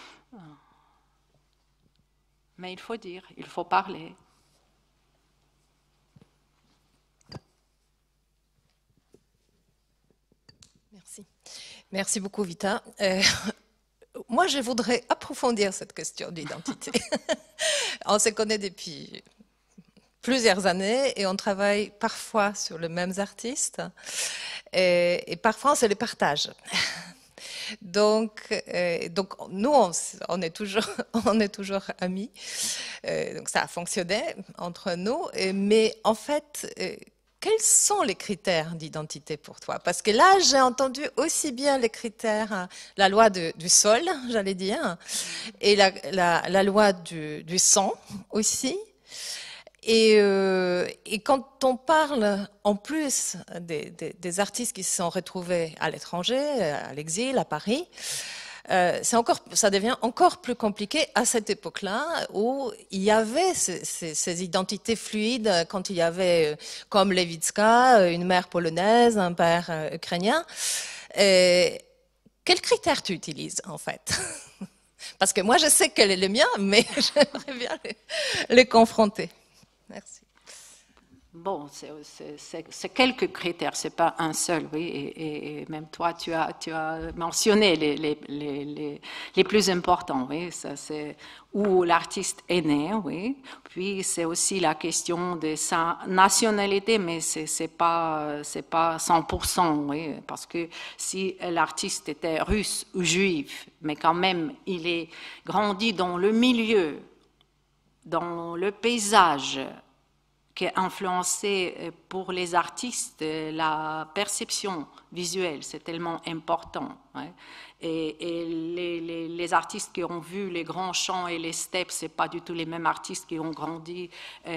Mais il faut dire, il faut parler. Merci. Merci beaucoup, Vita. Euh, moi, je voudrais approfondir cette question d'identité. On se connaît depuis plusieurs années et on travaille parfois sur les mêmes artistes et, et parfois on se les partage. Donc, euh, donc nous, on, on, est toujours, on est toujours amis. Euh, donc ça a fonctionné entre nous. Et, mais en fait, euh, quels sont les critères d'identité pour toi? Parce que là, j'ai entendu aussi bien les critères, la loi de, du sol, j'allais dire, et la, la, la loi du, du sang aussi. Et, euh, et quand on parle en plus des, des, des artistes qui se sont retrouvés à l'étranger, à l'exil, à Paris, euh, c'est encore, ça devient encore plus compliqué à cette époque-là où il y avait ces, ces, ces identités fluides, quand il y avait, comme Lewicka, une mère polonaise, un père ukrainien. Et quels critères tu utilises en fait? Parce que moi je sais quel est le mien, mais j'aimerais bien les, les confronter. Merci. Bon, c'est quelques critères, c'est pas un seul, oui, et, et même toi, tu as, tu as mentionné les, les, les, les plus importants, oui, c'est où l'artiste est né, oui, puis c'est aussi la question de sa nationalité, mais c'est pas, c'est pas cent pour cent, oui, parce que si l'artiste était russe ou juif, mais quand même, il est grandi dans le milieu, dans le paysage qui a influencé pour les artistes la perception visuelle, c'est tellement important. Ouais. Et, et les, les, les artistes qui ont vu les grands champs et les steppes, c'est pas du tout les mêmes artistes qui ont grandi et,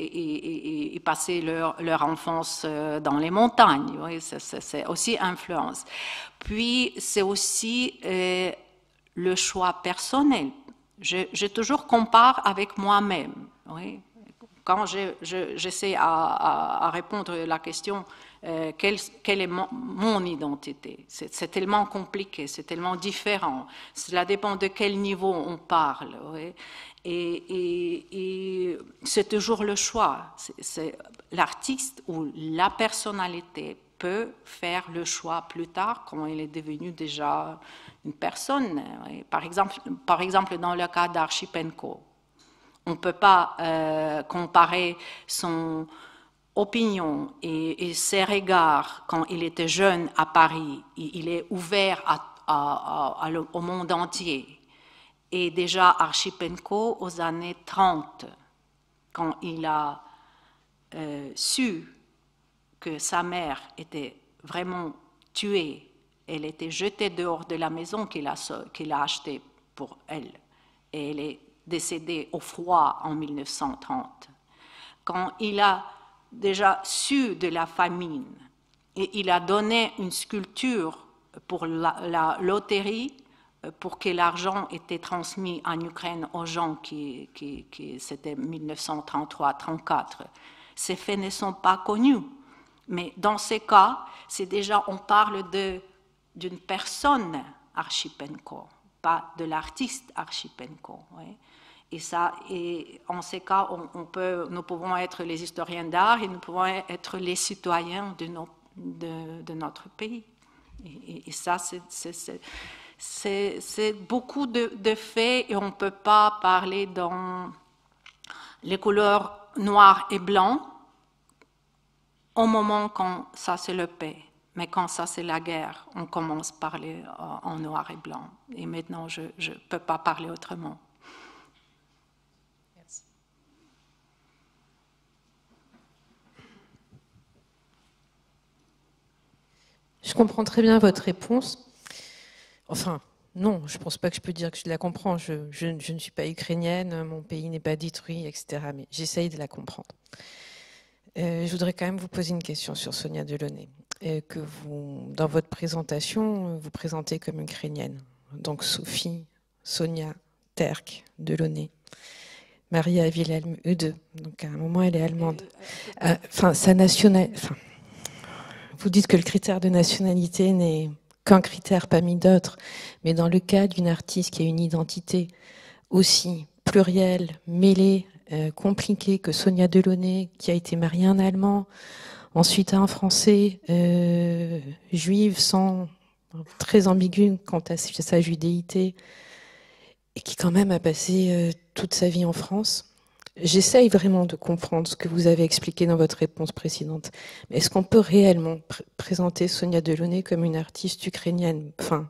et, et, et passé leur, leur enfance dans les montagnes. Ouais, c'est aussi influence. Puis c'est aussi euh, le choix personnel. Je, je toujours compare avec moi-même. Oui. Quand j'essaie je, je, à, à, à répondre à la question euh, quelle, quelle est mon, mon identité, c'est tellement compliqué, c'est tellement différent. Cela dépend de quel niveau on parle. Oui. Et, et, et c'est toujours le choix. L'artiste ou la personnalité peut faire le choix plus tard quand il est devenu déjà une personne. Oui. Par exemple, par exemple, dans le cas d'Archipenko. On ne peut pas euh, comparer son opinion et, et ses regards quand il était jeune à Paris. Il est ouvert à, à, à, à, au monde entier. Et déjà Archipenko, aux années trente, quand il a euh, su que sa mère était vraiment tuée, elle était jetée dehors de la maison qu'il a, qu'il a achetée pour elle. Et elle est décédé au froid en mille neuf cent trente. Quand il a déjà su de la famine et il a donné une sculpture pour la, la loterie pour que l'argent était transmis en Ukraine aux gens qui, qui, qui c'était mille neuf cent trente-trois trente-quatre. Ces faits ne sont pas connus. Mais dans ces cas, c'est déjà, on parle d'une personne Archipenko, pas de l'artiste Archipenko. Oui. Et, ça, et en ces cas, on, on peut, nous pouvons être les historiens d'art et nous pouvons être les citoyens de, nos, de, de notre pays. Et, et, et ça, c'est beaucoup de, de faits et on ne peut pas parler dans les couleurs noires et blancs au moment quand ça c'est le paix. Mais quand ça c'est la guerre, on commence à parler en noir et blanc. Et maintenant, je ne peux pas parler autrement. Je comprends très bien votre réponse. Enfin, non, je ne pense pas que je peux dire que je la comprends. Je, je, je ne suis pas ukrainienne, mon pays n'est pas détruit, et cetera. Mais j'essaye de la comprendre. Euh, je voudrais quand même vous poser une question sur Sonia Delaunay, euh, que vous, dans votre présentation, vous présentez comme ukrainienne. Donc Sophie, Sonia, Terk, Delaunay. Maria Wilhelm Ude, donc à un moment elle est allemande. Euh, enfin, sa nationalité. Enfin, vous dites que le critère de nationalité n'est qu'un critère parmi d'autres, mais dans le cas d'une artiste qui a une identité aussi plurielle, mêlée, euh, compliquée que Sonia Delaunay, qui a été mariée à un Allemand, ensuite à un Français, euh, juive, sans, très ambiguë quant à sa judéité, et qui quand même a passé euh, toute sa vie en France. J'essaye vraiment de comprendre ce que vous avez expliqué dans votre réponse précédente. Mais est-ce qu'on peut réellement pr présenter Sonia Delaunay comme une artiste ukrainienne, enfin,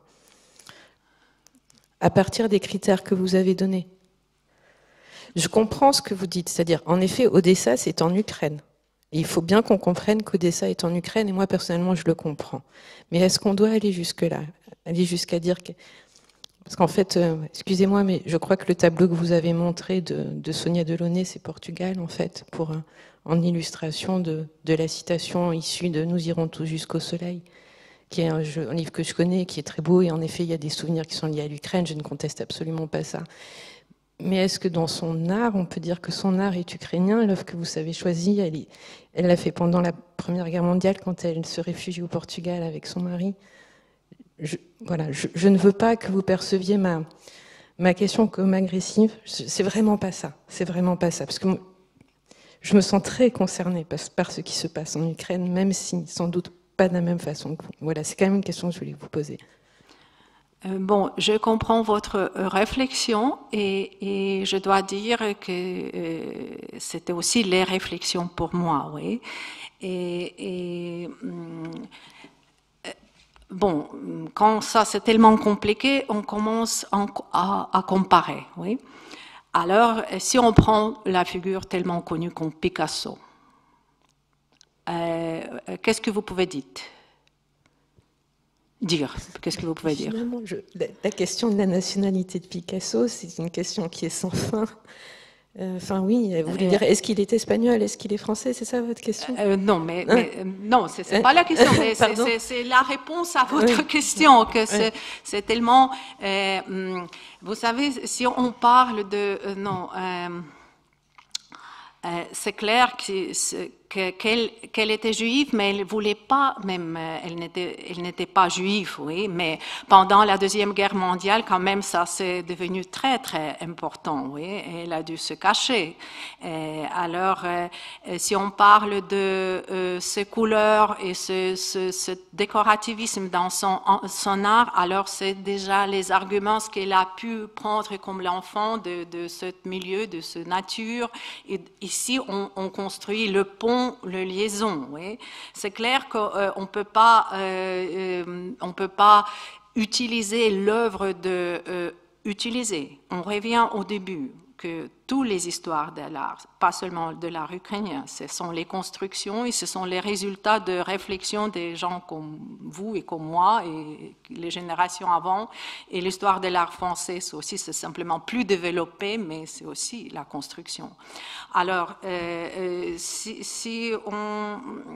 à partir des critères que vous avez donnés? Je comprends ce que vous dites, c'est-à-dire, en effet, Odessa, c'est en Ukraine. Et il faut bien qu'on comprenne qu'Odessa est en Ukraine, et moi, personnellement, je le comprends. Mais est-ce qu'on doit aller jusque-là? Aller jusqu'à dire que... Parce qu'en fait, euh, excusez-moi, mais je crois que le tableau que vous avez montré de, de Sonia Delaunay, c'est Portugal, en fait, pour, euh, en illustration de, de la citation issue de « Nous irons tous jusqu'au soleil », qui est un, jeu, un livre que je connais, qui est très beau, et en effet, il y a des souvenirs qui sont liés à l'Ukraine, je ne conteste absolument pas ça. Mais est-ce que dans son art, on peut dire que son art est ukrainien? L'œuvre que vous avez choisie, elle l'a fait pendant la Première Guerre mondiale, quand elle se réfugie au Portugal avec son mari. Je, voilà, je, je ne veux pas que vous perceviez ma, ma question comme agressive. C'est vraiment pas ça. C'est vraiment pas ça. Parce que je me sens très concernée par, par ce qui se passe en Ukraine, même si sans doute pas de la même façon que vous. Voilà, c'est quand même une question que je voulais vous poser. Euh, bon, je comprends votre réflexion et, et je dois dire que euh, c'était aussi les réflexions pour moi, oui. Et, et hum, bon, quand ça c'est tellement compliqué, on commence à, à, à comparer, oui. Alors, si on prend la figure tellement connue comme Picasso, euh, qu'est-ce que vous pouvez dire? Dire, qu'est-ce que vous pouvez dire? Finalement, je, la, la question de la nationalité de Picasso, c'est une question qui est sans fin. Euh, enfin oui, vous voulez dire, est-ce qu'il est espagnol, est-ce qu'il est français, c'est ça votre question? euh, Non, mais, hein? mais non, c'est euh, pas la question, mais c'est la réponse à votre oui. question, que c'est oui. tellement... Euh, vous savez, si on parle de... Euh, non, euh, euh, c'est clair que... qu'elle qu'elle était juive, mais elle voulait pas, même, elle n'était, elle n'était pas juive, oui, mais pendant la Deuxième Guerre mondiale, quand même, ça s'est devenu très, très important, oui, et elle a dû se cacher. Et alors, euh, si on parle de euh, ces couleurs et ce, ce, ce décorativisme dans son, son art, alors c'est déjà les arguments qu'elle a pu prendre comme l'enfant de, de ce milieu, de ce nature. Et ici, on, on construit le pont, le liaison, oui. C'est clair qu'on euh, ne peut pas, euh, euh, on peut pas utiliser l'œuvre de euh, utiliser. On revient au début que toutes les histoires de l'art, pas seulement de l'art ukrainien, ce sont les constructions et ce sont les résultats de réflexion des gens comme vous et comme moi et les générations avant. Et l'histoire de l'art français, c'est aussi, c'est simplement plus développé, mais c'est aussi la construction. Alors, euh, euh, si, si on...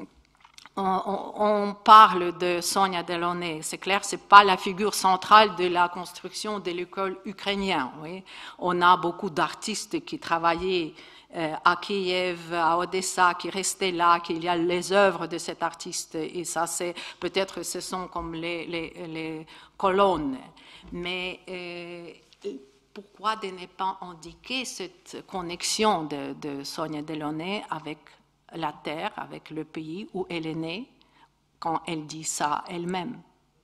On, on parle de Sonia Delaunay, c'est clair, c'est pas la figure centrale de la construction de l'école ukrainienne. Oui. On a beaucoup d'artistes qui travaillaient euh, à Kiev, à Odessa, qui restaient là, qu'il y a les œuvres de cet artiste. Et ça, c'est peut-être ce sont comme les, les, les colonnes. Mais euh, pourquoi de ne pas indiquer cette connexion de, de Sonia Delaunay avec la terre, avec le pays où elle est née, quand elle dit ça elle-même.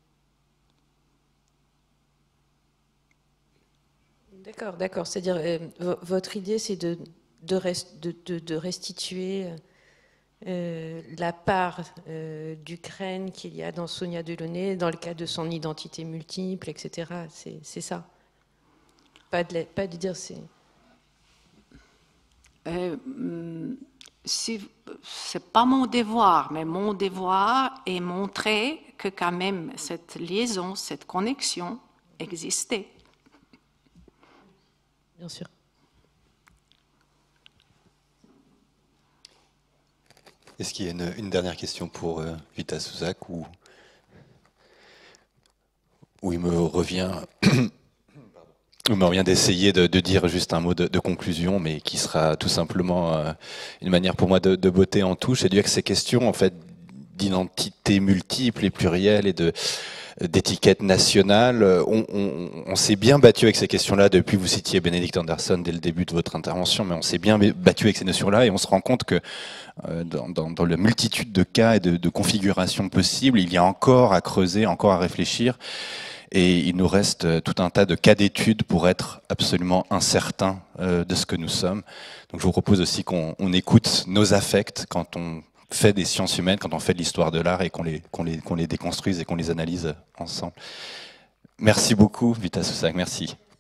D'accord, d'accord. C'est-à-dire, euh, votre idée, c'est de, de, rest, de, de, de restituer euh, la part euh, d'Ukraine qu'il y a dans Sonia Delaunay, dans le cas de son identité multiple, et cetera. C'est ça. Pas de, pas de dire c'est... Euh, Si, c'est pas mon devoir, mais mon devoir est montrer que quand même cette liaison, cette connexion existait. Bien sûr. Est-ce qu'il y a une, une dernière question pour euh, Vita Susak ou où il me revient Il me revient d'essayer de, de dire juste un mot de, de conclusion, mais qui sera tout simplement euh, une manière pour moi de, de botter en touche et de dire que ces questions en fait d'identité multiple et plurielle et de d'étiquette nationale, on, on, on s'est bien battu avec ces questions-là depuis, vous citiez Benedict Anderson dès le début de votre intervention, mais on s'est bien battu avec ces notions-là et on se rend compte que euh, dans, dans, dans la multitude de cas et de, de configurations possibles, il y a encore à creuser, encore à réfléchir. Et il nous reste tout un tas de cas d'études pour être absolument incertain de ce que nous sommes. Donc je vous propose aussi qu'on on écoute nos affects quand on fait des sciences humaines, quand on fait de l'histoire de l'art et qu'on les, qu'on les, qu'on les déconstruise et qu'on les analyse ensemble. Merci beaucoup, Vita Susak, merci.